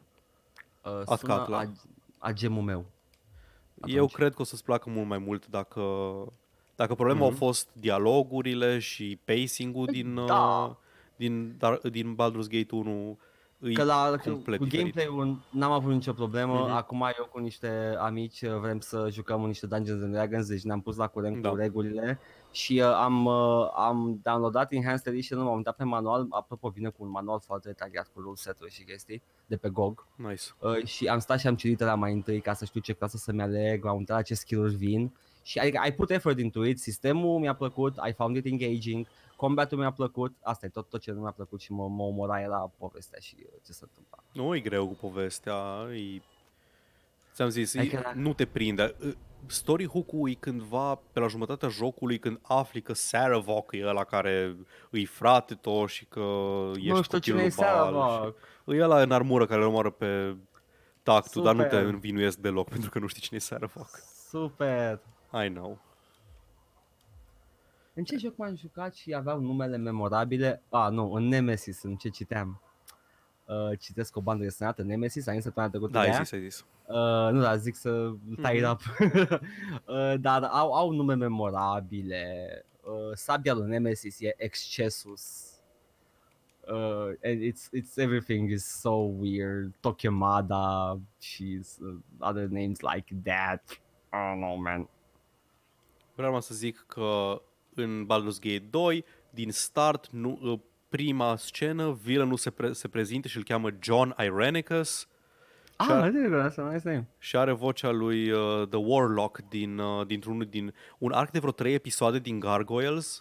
Sună a gemul meu. Atunci. Eu cred că o să-ți placă mult mai mult dacă problema au fost dialogurile și pacing-ul din Baldur's Gate 1 că complet cu gameplay-ul n-am avut nicio problemă. Acum eu cu niște amici vrem să jucăm niște Dungeons and Dragons, deci ne-am pus la curent cu regulile și am downloadat Enhanced Edition, m-am uitat pe manual, apropo vine cu un manual foarte detaliat cu rule set-uri și chestii de pe GOG. Nice. Și am stat și am citit la mai întâi ca să știu ce clasă să-mi aleg, m-am uitat la ce skill-uri vin și I put effort into it, sistemul mi-a plăcut, I found it engaging. Combatul mi-a plăcut, asta e tot ce nu mi-a plăcut și mă omora era povestea și ce se întâmpla. Nu e greu cu povestea, ți-am zis, nu te prinde. story hook-ul e cândva pe la jumătatea jocului când afli că Sarevok e ăla care îi frate tot și că Nu ești știu cine copilul e lui Bal. Sarevok. E ăla în armură care îl omoară pe Tactul, dar nu te Super. învinuiesc deloc pentru că nu știi cine e Sarevok. Super. I know. În ce joc m-am jucat și aveau numele memorabile? Nu, în Nemesis, în ce citeam. Citesc o bandă desenată, Nemesis, am zis săptămâna trecută de aia. Ai zis. Nu, dar zic să tie up. Dar au nume memorabile. Sabia lui Nemesis e Excessus. And it's everything is so weird. Tokemada și other names like that. I don't know, man. Vreau să zic că în Baldur's Gate 2, din start, prima scenă, villainul se prezintă și îl cheamă John Irenicus. Și are vocea lui The Warlock dintr-unul din un arc de vreo 3 episoade din Gargoyles.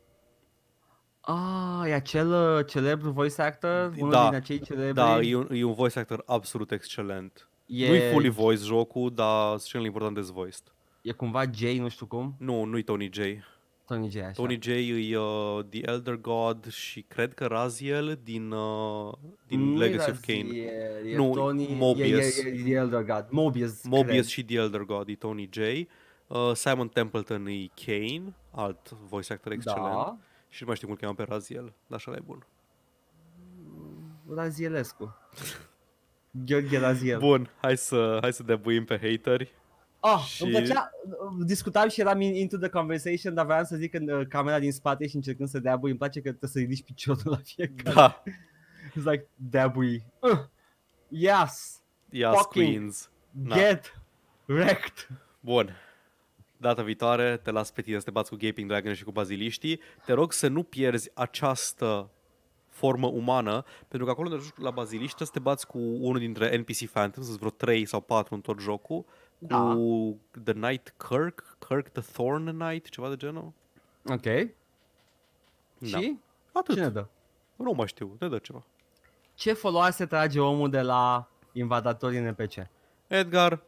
E acel celebru voice actor? Unul din acei celebri? Da, e un voice actor absolut excelent. Nu-i fully voiced jocul, dar scenele importante sunt voiced. E cumva Jay, nu știu cum? Nu-i Tony J. Așa. Tony J e The Elder God și cred că Raziel din Legacy of Kain. Mobius. E The Elder God. Mobius și The Elder God e Tony J. Simon Templeton e Kain, alt voice actor excelent. Da. Și nu mai știu cum îl cheamă pe Raziel, dar așa e bun. Razielescu. Gheorghe Raziel. Bun, hai să debuim pe hateri. Îmi plăcea, discutam și eram into the conversation, dar vreau să zic în camera din spate și încercând să deabui, îmi place că trebuie să ridici piciorul la fiecare. Da. It's like, deabui. Yes, Queens. Get wrecked. Bun. Data viitoare te las pe tine să te bați cu Gaping Dragon și cu baziliștii. Te rog să nu pierzi această formă umană, pentru că acolo unde joci la baziliști să te bați cu unul dintre NPC Phantoms, sunt vreo 3 sau 4 în tot jocul, cu The Knight Kirk the Thorn Knight, ceva de genul. Ok. Da. Și? Atât. Ce ne dă? Nu mai știu, ne dă ceva. Ce foloase trage omul de la invadatorii NPC? Edgar.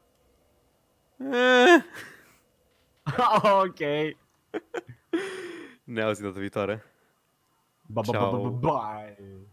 Ok. Ne auzim data viitoare. Bye.